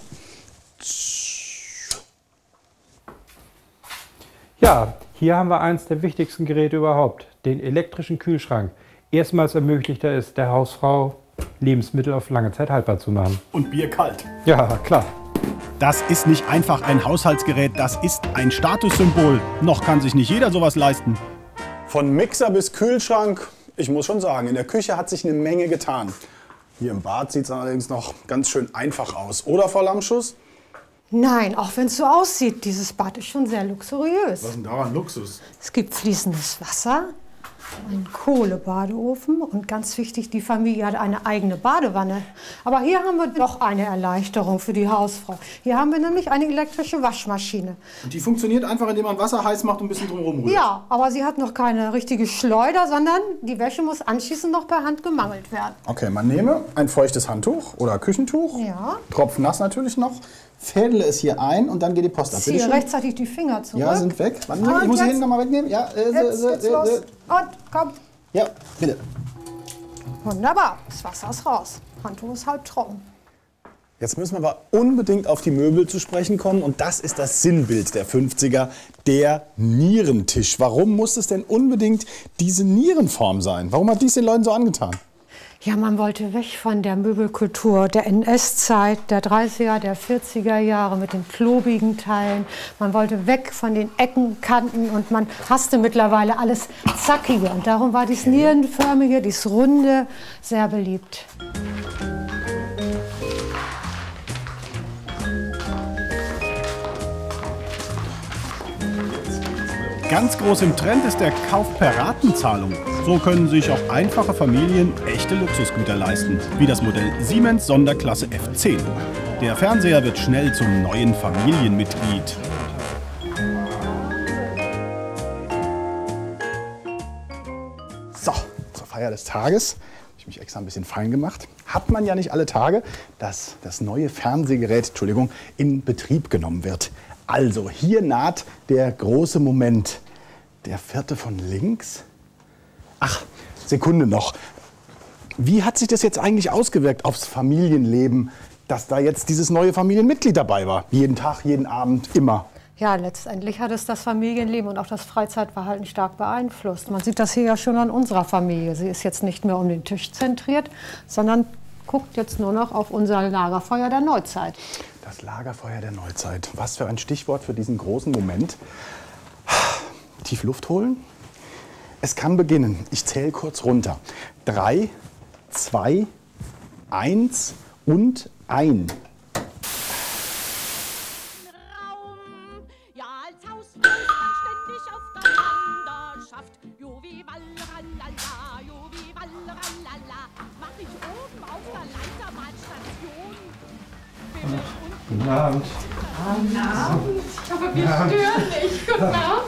Ja, hier haben wir eins der wichtigsten Geräte überhaupt, den elektrischen Kühlschrank. Erstmals ermöglicht er es der Hausfrau, Lebensmittel auf lange Zeit haltbar zu machen. Und Bier kalt. Ja, klar. Das ist nicht einfach ein Haushaltsgerät, das ist ein Statussymbol. Noch kann sich nicht jeder sowas leisten. Von Mixer bis Kühlschrank, ich muss schon sagen, in der Küche hat sich eine Menge getan. Hier im Bad sieht es allerdings noch ganz schön einfach aus. Oder, Frau Lamschuss? Nein, auch wenn es so aussieht, dieses Bad ist schon sehr luxuriös. Was ist denn daran Luxus? Es gibt fließendes Wasser, einen Kohlebadeofen und ganz wichtig, die Familie hat eine eigene Badewanne. Aber hier haben wir noch eine Erleichterung für die Hausfrau. Hier haben wir nämlich eine elektrische Waschmaschine. Und die funktioniert einfach, indem man Wasser heiß macht und ein bisschen drumherum rührt? Ja, aber sie hat noch keine richtige Schleuder, sondern die Wäsche muss anschließend noch per Hand gemangelt werden. Okay, man nehme ein feuchtes Handtuch oder Küchentuch, Ja. tropfnass natürlich noch, fädele es hier ein und dann geht die Post ab. Ziehe rechtzeitig die Finger zurück. Ja, sind weg. Warten Sie, ich muss sie hinten noch mal wegnehmen. Ja, Jetzt geht's los. Und, komm. Ja, bitte. Wunderbar, das Wasser ist raus. Handtuch ist halb trocken. Jetzt müssen wir aber unbedingt auf die Möbel zu sprechen kommen. Und das ist das Sinnbild der 50er, der Nierentisch. Warum muss es denn unbedingt diese Nierenform sein? Warum hat dies den Leuten so angetan? Ja, man wollte weg von der Möbelkultur der NS-Zeit, der 30er, der 40er Jahre mit den klobigen Teilen. Man wollte weg von den Ecken, Kanten und man hasste mittlerweile alles Zackige. Und darum war dieses Nierenförmige, dieses Runde sehr beliebt. Ganz groß im Trend ist der Kauf per Ratenzahlung. So können sich auch einfache Familien echte Luxusgüter leisten, wie das Modell Siemens Sonderklasse F10. Der Fernseher wird schnell zum neuen Familienmitglied. So, zur Feier des Tages habe ich mich extra ein bisschen fein gemacht. Hat man ja nicht alle Tage, dass das neue Fernsehgerät, in Betrieb genommen wird. Also, hier naht der große Moment. Der vierte von links. Ach, Sekunde noch. Wie hat sich das jetzt eigentlich ausgewirkt aufs Familienleben, dass da jetzt dieses neue Familienmitglied dabei war? Jeden Tag, jeden Abend, immer. Ja, letztendlich hat es das Familienleben und auch das Freizeitverhalten stark beeinflusst. Man sieht das hier ja schon an unserer Familie. Sie ist jetzt nicht mehr um den Tisch zentriert, sondern guckt jetzt nur noch auf unser Lagerfeuer der Neuzeit. Das Lagerfeuer der Neuzeit. Was für ein Stichwort für diesen großen Moment. Tief Luft holen. Es kann beginnen. Ich zähle kurz runter. 3, 2, 1 und ein. Guten Abend. Guten Abend. Ich hoffe, wir stören nicht. Guten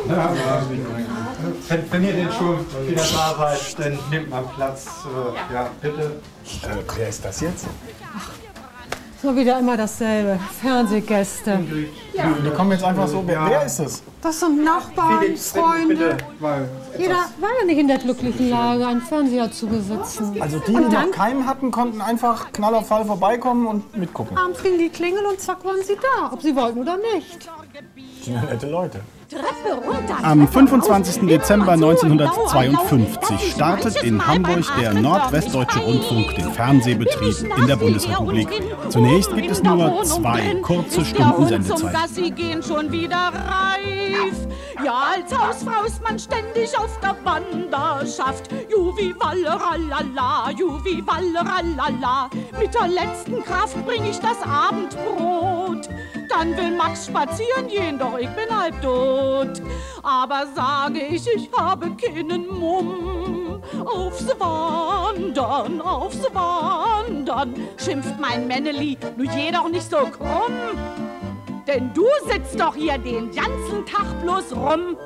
Abend. Wenn ihr denn schon wieder da seid, dann nehmt mal Platz. Ja, bitte. Wer ist das jetzt? So wieder immer dasselbe. Fernsehgäste. Die kommen jetzt einfach so. Wer ist es? Das sind Nachbarn, Freunde. Jeder war ja nicht in der glücklichen Lage, einen Fernseher zu besitzen. Also die noch keinen hatten, konnten einfach Knall auf Fall vorbeikommen und mitgucken. Abends ging die Klingel und zack waren sie da, ob sie wollten oder nicht. Das sind ja nette Leute. Runter, Am 25. Dezember 1952 startet in Hamburg der Nordwestdeutsche Rundfunk den Fernsehbetrieb in der Bundesrepublik. Zunächst gibt es nur 2 kurze Stunden Sendezeit. Sie gehen schon wieder reif. Ja, als Hausfrau ist man ständig auf der Wanderschaft. Juvi walleralala, juvi walleralala. Mit der letzten Kraft bring ich das Abendbrot. Dann will Max spazieren gehen, doch ich bin halb tot. Aber sage ich habe keinen Mumm. Aufs Wandern, schimpft mein Männeli, nur geh doch nicht so krumm. Denn du sitzt doch hier den ganzen Tag bloß rum.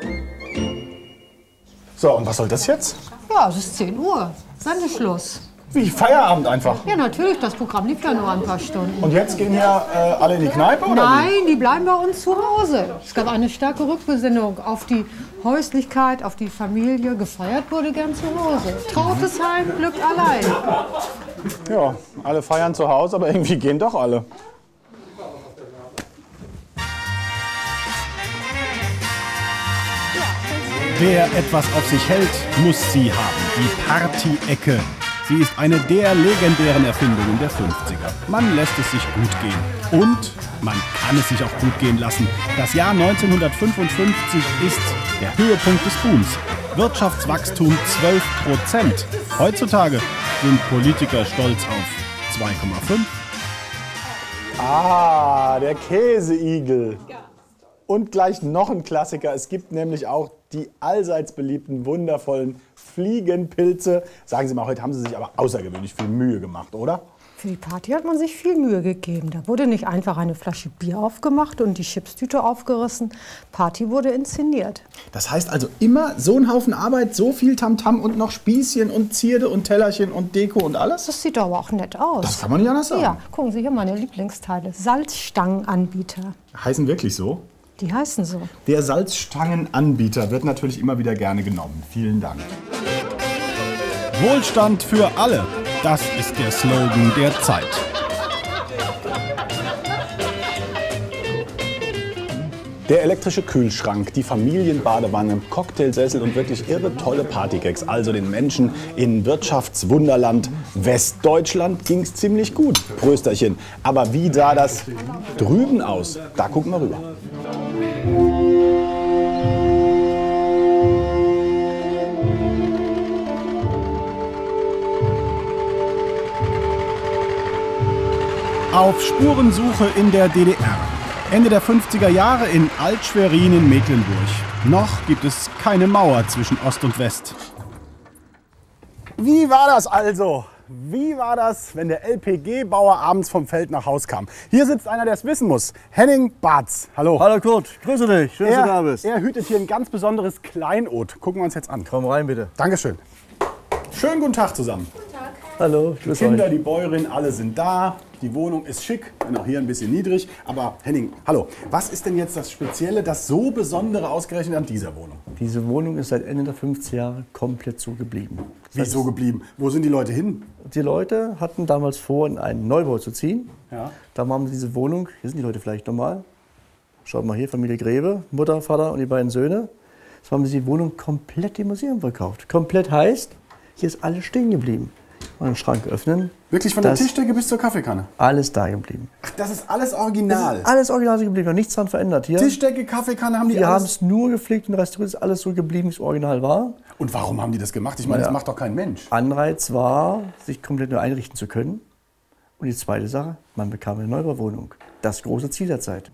So, und was soll das jetzt? Ja, es ist 10 Uhr. Sendeschluss. Wie, Feierabend einfach? Ja, natürlich, das Programm lief ja nur ein paar Stunden. Und jetzt gehen hier alle in die Kneipe, oder? Nein, die bleiben bei uns zu Hause. Es gab eine starke Rückbesinnung auf die Häuslichkeit, auf die Familie. Gefeiert wurde gern zu Hause. Trautes Heim, Glück allein. Ja, alle feiern zu Hause, aber irgendwie gehen doch alle. Wer etwas auf sich hält, muss sie haben. Die Party-Ecke. Sie ist eine der legendären Erfindungen der 50er. Man lässt es sich gut gehen. Und man kann es sich auch gut gehen lassen. Das Jahr 1955 ist der Höhepunkt des Booms. Wirtschaftswachstum 12%. Heutzutage sind Politiker stolz auf 2,5. Ah, der Käseigel. Und gleich noch ein Klassiker. Es gibt nämlich auch die allseits beliebten, wundervollen Fliegenpilze. Sagen Sie mal, heute haben Sie sich aber außergewöhnlich viel Mühe gemacht, oder? Für die Party hat man sich viel Mühe gegeben. Da wurde nicht einfach eine Flasche Bier aufgemacht und die Chipstüte aufgerissen. Party wurde inszeniert. Das heißt also immer so ein Haufen Arbeit, so viel Tamtam und noch Spießchen und Zierde und Tellerchen und Deko und alles? Das sieht aber auch nett aus. Das kann man nicht anders sagen. Ja, gucken Sie hier meine Lieblingsteile. Salzstangenanbieter. Heißen wirklich so? Die heißen so. Der Salzstangenanbieter wird natürlich immer wieder gerne genommen. Vielen Dank. Wohlstand für alle. Das ist der Slogan der Zeit. Der elektrische Kühlschrank, die Familienbadewanne, Cocktailsessel und wirklich irre tolle Partygags. Also den Menschen in Wirtschaftswunderland Westdeutschland ging es ziemlich gut. Prösterchen. Aber wie sah das drüben aus? Da gucken wir rüber. Auf Spurensuche in der DDR. Ende der 50er Jahre in Alt-Schwerin in Mecklenburg. Noch gibt es keine Mauer zwischen Ost und West. Wie war das also? Wie war das, wenn der LPG-Bauer abends vom Feld nach Haus kam? Hier sitzt einer, der es wissen muss. Henning Bartz. Hallo. Hallo Kurt, grüße dich. Schön, dass du da bist. Er hütet hier ein ganz besonderes Kleinod. Gucken wir uns jetzt an. Komm rein, bitte. Dankeschön. Schönen guten Tag zusammen. Guten Tag. Hallo, die Kinder, die Bäuerin, alle sind da. Die Wohnung ist schick, wenn auch hier ein bisschen niedrig. Aber Henning, hallo. Was ist denn jetzt das Spezielle, das so Besondere ausgerechnet an dieser Wohnung? Diese Wohnung ist seit Ende der 50er Jahre komplett so geblieben. Wie so geblieben? Wo sind die Leute hin? Die Leute hatten damals vor, in einen Neubau zu ziehen. Ja. Da haben sie diese Wohnung, hier sind die Leute vielleicht nochmal. Schaut mal hier, Familie Greve, Mutter, Vater und die beiden Söhne. Jetzt haben sie die Wohnung komplett dem Museum verkauft. Komplett heißt, hier ist alles stehen geblieben. Mal den Schrank öffnen. Wirklich von der Tischdecke bis zur Kaffeekanne? Alles da geblieben. Ach, das ist alles original? Das ist alles original geblieben, noch nichts dran verändert hier. Tischdecke, Kaffeekanne haben die Wir alles? haben es nur gepflegt und restauriert, ist alles so geblieben, wie es original war. Und warum haben die das gemacht? Ich meine, das macht doch kein Mensch. Anreiz war, sich komplett neu einrichten zu können. Und die zweite Sache, man bekam eine Neubauwohnung. Das große Ziel der Zeit.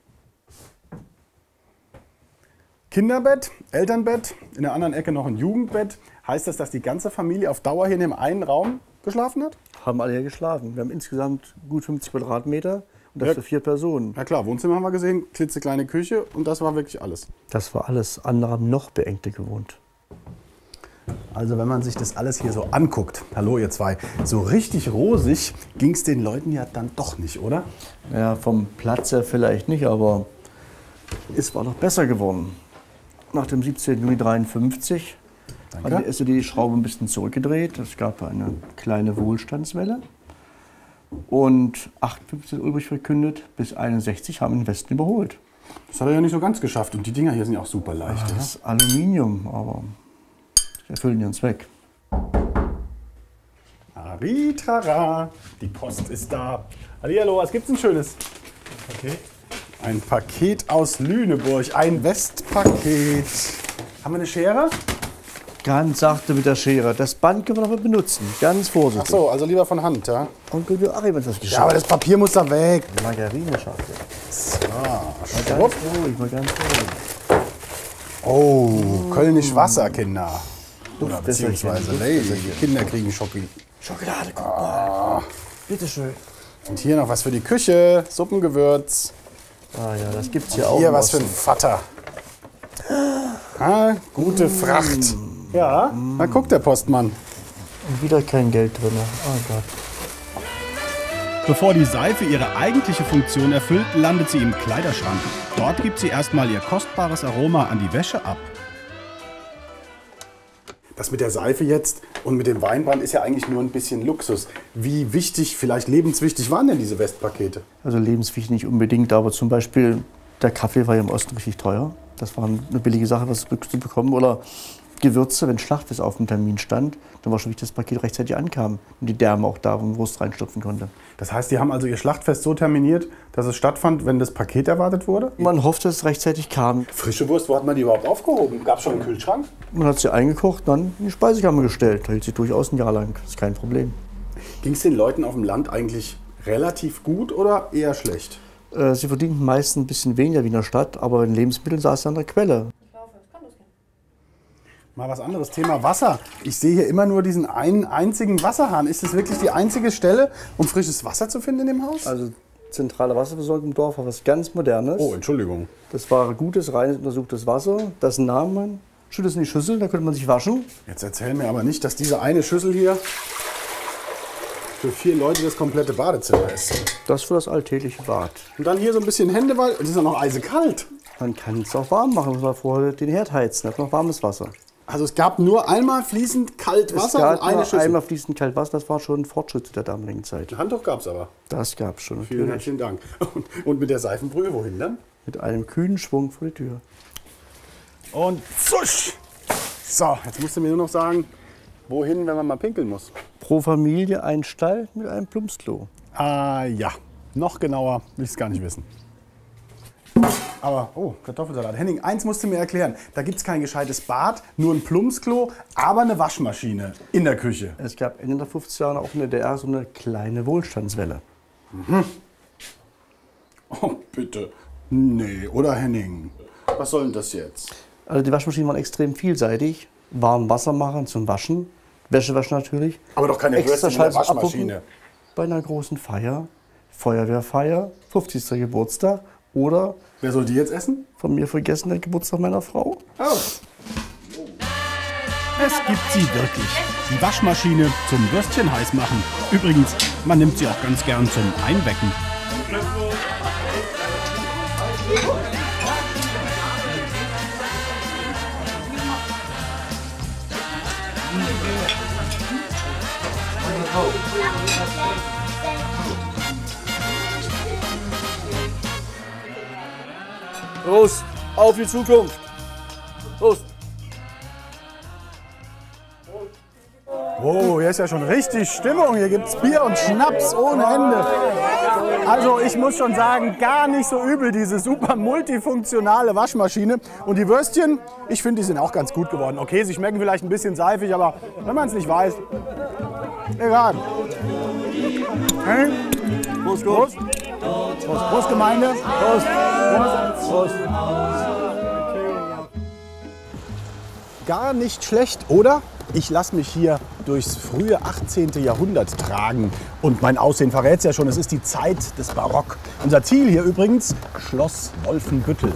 Kinderbett, Elternbett, in der anderen Ecke noch ein Jugendbett. Heißt das, dass die ganze Familie auf Dauer hier in dem einen Raum geschlafen hat? Haben alle hier geschlafen. Wir haben insgesamt gut 50 Quadratmeter und das für 4 Personen. Ja klar, Wohnzimmer haben wir gesehen, klitzekleine Küche und das war wirklich alles. Das war alles. Andere haben noch beengter gewohnt. Also wenn man sich das alles hier so anguckt, hallo ihr zwei, so richtig rosig ging es den Leuten ja dann doch nicht, oder? Ja, vom Platz her vielleicht nicht, aber es war doch besser geworden. Nach dem 17. Juni 1953 hat die SED die Schraube ein bisschen zurückgedreht. Es gab eine kleine Wohlstandswelle. Und 58 ist übrig verkündet, bis 61 haben den Westen überholt. Das hat er ja nicht so ganz geschafft. Und die Dinger hier sind ja auch super leicht. Das ist Aluminium, aber sie erfüllen ihren Zweck. Aritrara, die Post ist da. Hallihallo, was gibt's denn Schönes? Okay. Ein Paket aus Lüneburg, ein Westpaket. Haben wir eine Schere? Ganz sachte mit der Schere. Das Band können wir aber benutzen. Ganz vorsichtig. Ach so, also lieber von Hand, ja? Onkel Joachim hat das geschafft. Ja, aber das Papier muss da weg. Margarine schafft er. So, mal ganz ruhig, mal ganz ruhig. Oh, Kölnisch Wasser, Kinder. Oder beziehungsweise, die Kinder kriegen Schokolade, guck mal. Bitteschön. Und hier noch was für die Küche, Suppengewürz. Ah ja, das gibt's hier auch. Hier was für ein Vater. Ah, gute Fracht. Ja, da guckt der Postmann. Und wieder kein Geld drin. Oh Gott. Bevor die Seife ihre eigentliche Funktion erfüllt, landet sie im Kleiderschrank. Dort gibt sie erstmal ihr kostbares Aroma an die Wäsche ab. Das mit der Seife jetzt und mit dem Weinbrand ist ja eigentlich nur ein bisschen Luxus. Wie wichtig, vielleicht lebenswichtig waren denn diese Westpakete? Also lebenswichtig nicht unbedingt, aber zum Beispiel der Kaffee war ja im Osten richtig teuer. Das war eine billige Sache, was zu bekommen. Oder Gewürze, wenn Schlachtfest auf dem Termin stand, dann war schon wichtig, dass das Paket rechtzeitig ankam und die Därme auch da, wo man Wurst reinstopfen konnte. Das heißt, die haben also ihr Schlachtfest so terminiert, dass es stattfand, wenn das Paket erwartet wurde? Man hofft, dass es rechtzeitig kam. Frische Wurst, wo hat man die überhaupt aufgehoben? Gab es schon einen Kühlschrank? Man hat sie eingekocht, dann in die Speisekammer gestellt. Da hielt sie durchaus ein Jahr lang. Das ist kein Problem. Ging es den Leuten auf dem Land eigentlich relativ gut oder eher schlecht? Sie verdienten meist ein bisschen weniger wie in der Stadt, aber in Lebensmitteln saß sie an der Quelle. Mal was anderes, Thema Wasser. Ich sehe hier immer nur diesen einen einzigen Wasserhahn. Ist das wirklich die einzige Stelle, um frisches Wasser zu finden in dem Haus? Also zentrale Wasserversorgung im Dorf war was ganz Modernes. Oh, Entschuldigung. Das war gutes, reines, untersuchtes Wasser. Das nahm man, schüttet es in die Schüssel, da könnte man sich waschen. Jetzt erzähl mir aber nicht, dass diese eine Schüssel hier für 4 Leute das komplette Badezimmer ist. Das für das alltägliche Bad. Und dann hier so ein bisschen Händewasch. Das ist ja noch eisekalt. Man kann es auch warm machen, muss man vorher den Herd heizen, hat noch warmes Wasser. Also es gab nur einmal fließend kalt Wasser und eine Schüssel? Einmal fließend kalt Wasser, das war schon ein Fortschritt zu der damaligen Zeit. Ein Handtuch gab es aber? Das gab es schon, natürlich. Vielen herzlichen Dank. Und mit der Seifenbrühe, wohin dann? Mit einem kühlen Schwung vor die Tür. Und zusch! So, jetzt musst du mir nur noch sagen, wohin, wenn man mal pinkeln muss? Pro Familie ein Stall mit einem Plumpsklo. Ah ja, noch genauer will ich es gar nicht wissen. Aber, oh, Kartoffelsalat. Henning, eins musst du mir erklären. Da gibt es kein gescheites Bad, nur ein Plumpsklo, aber eine Waschmaschine in der Küche. Es gab Ende der 50er Jahre auch in der DDR so eine kleine Wohlstandswelle. Mhm. Oh, bitte. Nee, oder Henning? Was soll denn das jetzt? Also die Waschmaschinen waren extrem vielseitig. Warm Wasser machen zum Waschen, Wäsche waschen natürlich. Aber doch keine Würstchen in der Waschmaschine. Abpuppen bei einer großen Feier, Feuerwehrfeier, 50. Geburtstag oder... Wer soll die jetzt essen? Von mir vergessen, der Geburtstag meiner Frau. Oh. Es gibt sie wirklich. Die Waschmaschine zum Würstchen heiß machen. Übrigens, man nimmt sie auch ganz gern zum Einwecken. Prost, auf die Zukunft. Prost. Oh, hier ist ja schon richtig Stimmung. Hier gibt es Bier und Schnaps ohne Ende. Also ich muss schon sagen, gar nicht so übel, diese super multifunktionale Waschmaschine. Und die Würstchen, ich finde, die sind auch ganz gut geworden. Okay, sie schmecken vielleicht ein bisschen seifig, aber wenn man es nicht weiß, egal. Hey. Prost, Prost. Prost, Prost, Gemeinde. Prost. Prost. Prost. Gar nicht schlecht, oder? Ich lasse mich hier durchs frühe 18. Jahrhundert tragen. Und mein Aussehen verrät es ja schon, es ist die Zeit des Barock. Unser Ziel hier übrigens, Schloss Wolfenbüttel.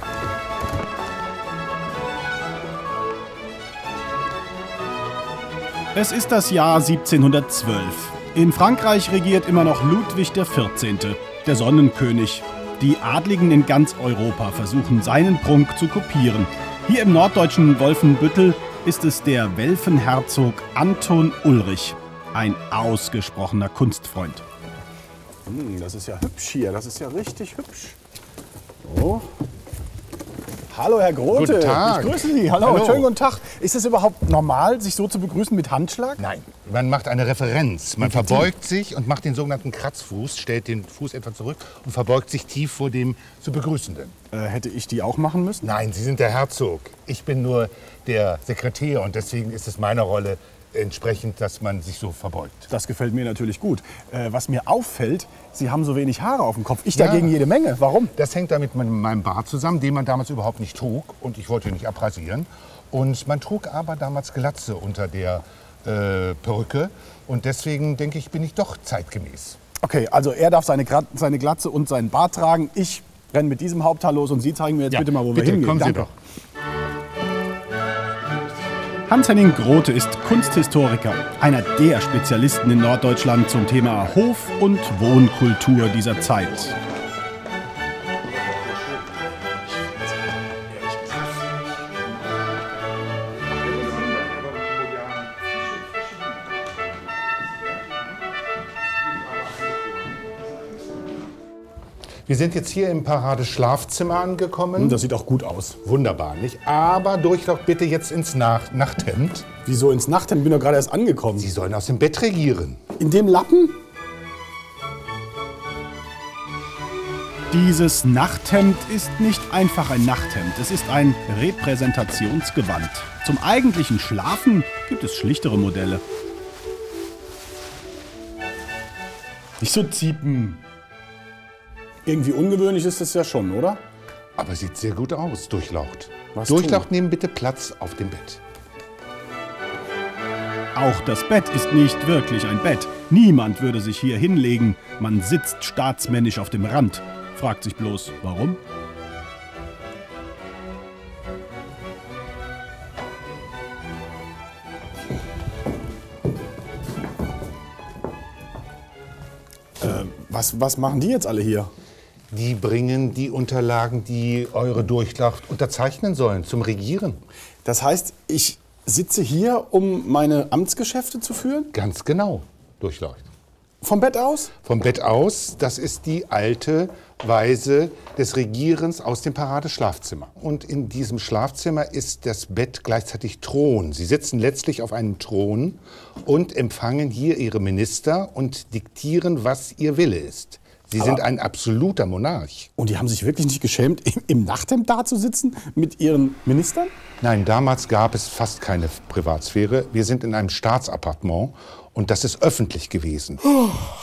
Es ist das Jahr 1712. In Frankreich regiert immer noch Ludwig XIV., der Sonnenkönig. Die Adligen in ganz Europa versuchen, seinen Prunk zu kopieren. Hier im norddeutschen Wolfenbüttel ist es der Welfenherzog Anton Ulrich, ein ausgesprochener Kunstfreund. Das ist ja hübsch hier, das ist ja richtig hübsch. Oh. Hallo Herr Grote, Guten Tag. Ich grüße Sie. Hallo, schönen guten Tag. Ist es überhaupt normal, sich so zu begrüßen mit Handschlag? Nein, man macht eine Referenz. Man verbeugt sich und macht den sogenannten Kratzfuß, stellt den Fuß etwas zurück und verbeugt sich tief vor dem zu Begrüßenden. Hätte ich die auch machen müssen? Nein, Sie sind der Herzog. Ich bin nur der Sekretär und deswegen ist es meine Rolle entsprechend, dass man sich so verbeugt. Das gefällt mir natürlich gut. Was mir auffällt, Sie haben so wenig Haare auf dem Kopf. Ich dagegen jede Menge. Warum? Das hängt damit mit meinem Bart zusammen, den man damals überhaupt nicht trug. Und ich wollte ihn nicht abrasieren. Und man trug aber damals Glatze unter der Perücke. Und deswegen denke ich, bin ich doch zeitgemäß. Okay, also er darf seine Glatze und seinen Bart tragen. Ich renne mit diesem Haupthaar los und Sie zeigen mir jetzt bitte mal, wo wir hingehen. Kommen Sie doch. Hans-Henning Grote ist Kunsthistoriker, einer der Spezialisten in Norddeutschland zum Thema Hof- und Wohnkultur dieser Zeit. Wir sind jetzt hier im Paradeschlafzimmer angekommen. Das sieht auch gut aus. Wunderbar, nicht? Aber Durchlauf bitte jetzt ins Nachthemd. Wieso ins Nachthemd? Ich bin doch gerade erst angekommen. Sie sollen aus dem Bett regieren. In dem Lappen? Dieses Nachthemd ist nicht einfach ein Nachthemd, es ist ein Repräsentationsgewand. Zum eigentlichen Schlafen gibt es schlichtere Modelle. Nicht so ziepen. Irgendwie ungewöhnlich ist das ja schon, oder? Aber sieht sehr gut aus, Durchlaucht. Was Durchlaucht, nehmen bitte Platz auf dem Bett. Auch das Bett ist nicht wirklich ein Bett. Niemand würde sich hier hinlegen. Man sitzt staatsmännisch auf dem Rand. Fragt sich bloß, warum? Was machen die jetzt alle hier? Die bringen die Unterlagen, die eure Durchlaucht unterzeichnen sollen, zum Regieren. Das heißt, ich sitze hier, um meine Amtsgeschäfte zu führen? Ganz genau, Durchlaucht. Vom Bett aus? Vom Bett aus, das ist die alte Weise des Regierens aus dem Paradeschlafzimmer. Und in diesem Schlafzimmer ist das Bett gleichzeitig Thron. Sie sitzen letztlich auf einem Thron und empfangen hier ihre Minister und diktieren, was ihr Wille ist. Sie sind ein absoluter Monarch. Und die haben sich wirklich nicht geschämt, im Nachthemd da zu sitzen mit ihren Ministern? Nein, damals gab es fast keine Privatsphäre. Wir sind in einem Staatsappartement und das ist öffentlich gewesen.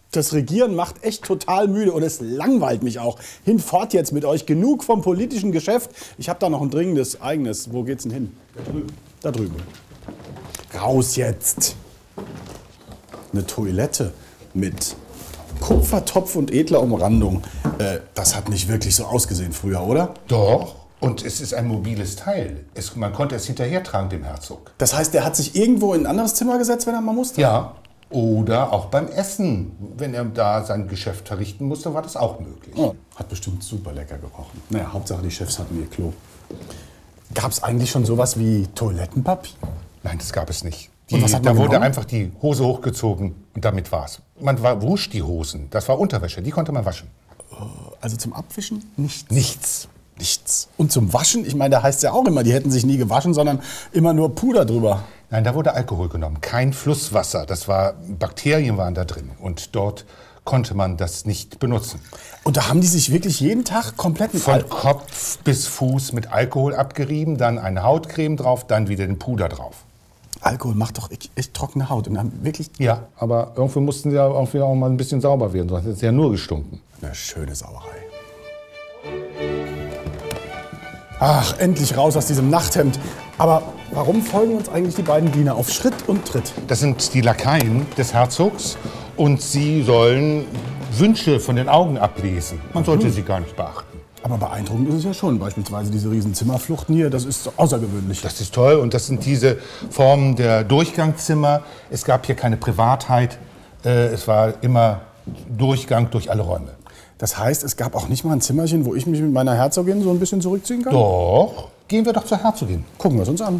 Das Regieren macht echt total müde und es langweilt mich auch. Hinfort jetzt mit euch. Genug vom politischen Geschäft. Ich habe da noch ein dringendes eigenes. Wo geht's denn hin? Da drüben. Da drüben. Raus jetzt. Eine Toilette mit Kupfertopf und edler Umrandung. Das hat nicht wirklich so ausgesehen früher, oder? Doch. Und es ist ein mobiles Teil. Man konnte es hinterher tragen, dem Herzog. Das heißt, der hat sich irgendwo in ein anderes Zimmer gesetzt, wenn er mal musste? Ja. Oder auch beim Essen. Wenn er da sein Geschäft verrichten musste, war das auch möglich. Oh, hat bestimmt super lecker gerochen. Naja, Hauptsache die Chefs hatten ihr Klo. Gab es eigentlich schon sowas wie Toilettenpapier? Nein, das gab es nicht. Und was hat man da wurde genommen? einfach die Hose hochgezogen und damit war's. Man wusch die Hosen. Das war Unterwäsche, die konnte man waschen. Also zum Abwischen nichts? Nichts. Nichts. Und zum Waschen? Ich meine, da heißt es ja auch immer, die hätten sich nie gewaschen, sondern immer nur Puder drüber. Nein, da wurde Alkohol genommen. Kein Flusswasser. Bakterien waren da drin. Und dort konnte man das nicht benutzen. Und da haben die sich wirklich jeden Tag komplett von Kopf bis Fuß mit Alkohol abgerieben, dann eine Hautcreme drauf, dann wieder den Puder drauf. Alkohol macht doch echt trockene Haut. Und dann wirklich. Ja, aber irgendwie mussten sie ja irgendwie auch mal ein bisschen sauber werden, sonst hätte es ja nur gestunken. Eine schöne Sauerei. Ach, endlich raus aus diesem Nachthemd. Aber warum folgen uns eigentlich die beiden Diener auf Schritt und Tritt? Das sind die Lakaien des Herzogs und sie sollen Wünsche von den Augen ablesen. Man sollte sie gar nicht beachten. Aber beeindruckend ist es ja schon. Beispielsweise diese riesen Zimmerfluchten hier, das ist außergewöhnlich. Das ist toll und das sind diese Formen der Durchgangszimmer. Es gab hier keine Privatheit. Es war immer Durchgang durch alle Räume. Das heißt, es gab auch nicht mal ein Zimmerchen, wo ich mich mit meiner Herzogin so ein bisschen zurückziehen kann? Doch. Gehen wir doch zur Herzogin. Gucken wir es uns an.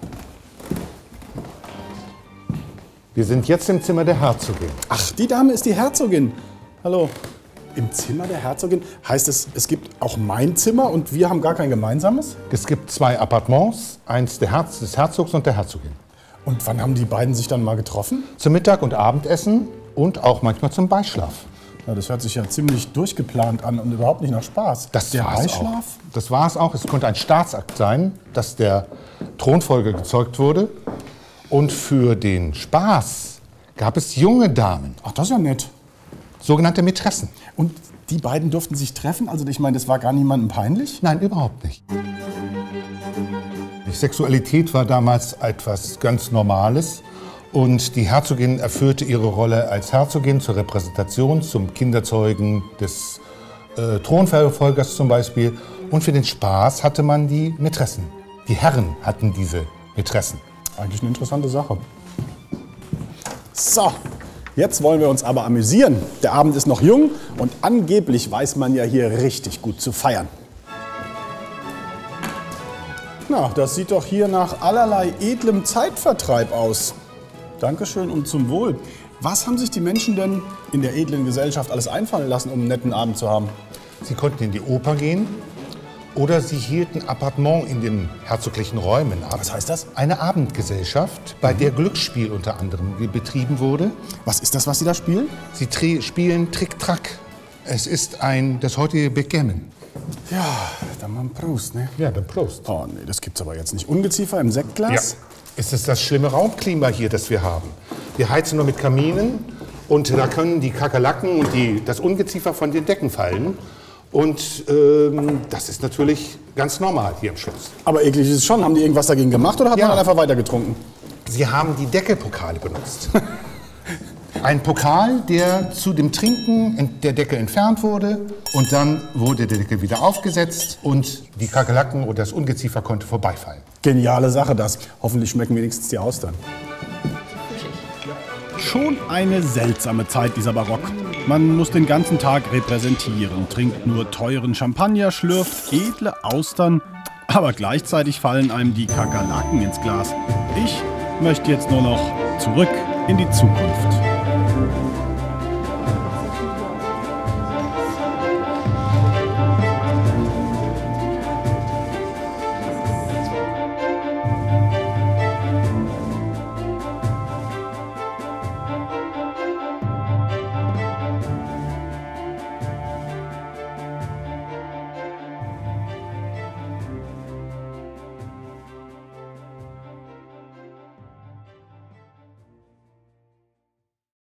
Wir sind jetzt im Zimmer der Herzogin. Ach, die Dame ist die Herzogin. Hallo. Im Zimmer der Herzogin? Heißt es, es gibt auch mein Zimmer und wir haben gar kein gemeinsames? Es gibt 2 Appartements, eins des Herzogs und der Herzogin. Und wann haben die beiden sich dann mal getroffen? Zum Mittag- und Abendessen und auch manchmal zum Beischlaf. Ja, das hört sich ja ziemlich durchgeplant an und überhaupt nicht nach Spaß. Der Beischlaf? Das war es auch. Es konnte ein Staatsakt sein, dass der Thronfolger gezeugt wurde. Und für den Spaß gab es junge Damen. Ach, das ist ja nett. Sogenannte Mätressen. Und die beiden durften sich treffen? Also ich meine, das war gar niemandem peinlich? Nein, überhaupt nicht. Die Sexualität war damals etwas ganz Normales. Und die Herzogin erfüllte ihre Rolle als Herzogin zur Repräsentation, zum Kinderzeugen des Thronfolgers zum Beispiel. Und für den Spaß hatte man die Mätressen. Die Herren hatten diese Mätressen. Eigentlich eine interessante Sache. So, jetzt wollen wir uns aber amüsieren. Der Abend ist noch jung und angeblich weiß man ja hier richtig gut zu feiern. Na, das sieht doch hier nach allerlei edlem Zeitvertreib aus. Dankeschön und zum Wohl. Was haben sich die Menschen denn in der edlen Gesellschaft alles einfallen lassen, um einen netten Abend zu haben? Sie konnten in die Oper gehen oder sie hielten Appartement in den herzoglichen Räumen ab. Was heißt das? Eine Abendgesellschaft, bei der Glücksspiel unter anderem betrieben wurde. Was ist das, was Sie da spielen? Sie spielen Trick-Track. Es ist das heutige Backgammon. Ja, dann mal Prost, ne? Ja, dann Prost. Oh nee, das gibt's aber jetzt nicht. Ungeziefer im Sektglas? Ja. Es ist das schlimme Raumklima hier, das wir haben. Wir heizen nur mit Kaminen und da können die Kakerlaken und das Ungeziefer von den Decken fallen. Und das ist natürlich ganz normal hier im Schloss. Aber eklig ist es schon. Haben die irgendwas dagegen gemacht oder hat man dann einfach weiter getrunken? Sie haben die Deckelpokale benutzt. Ein Pokal, der zu dem Trinken der Deckel entfernt wurde und dann wurde der Deckel wieder aufgesetzt und die Kakerlaken oder das Ungeziefer konnte vorbeifallen. Geniale Sache das. Hoffentlich schmecken wenigstens die Austern. Schon eine seltsame Zeit, dieser Barock. Man muss den ganzen Tag repräsentieren, trinkt nur teuren Champagner, schlürft edle Austern, aber gleichzeitig fallen einem die Kakerlaken ins Glas. Ich möchte jetzt nur noch zurück in die Zukunft.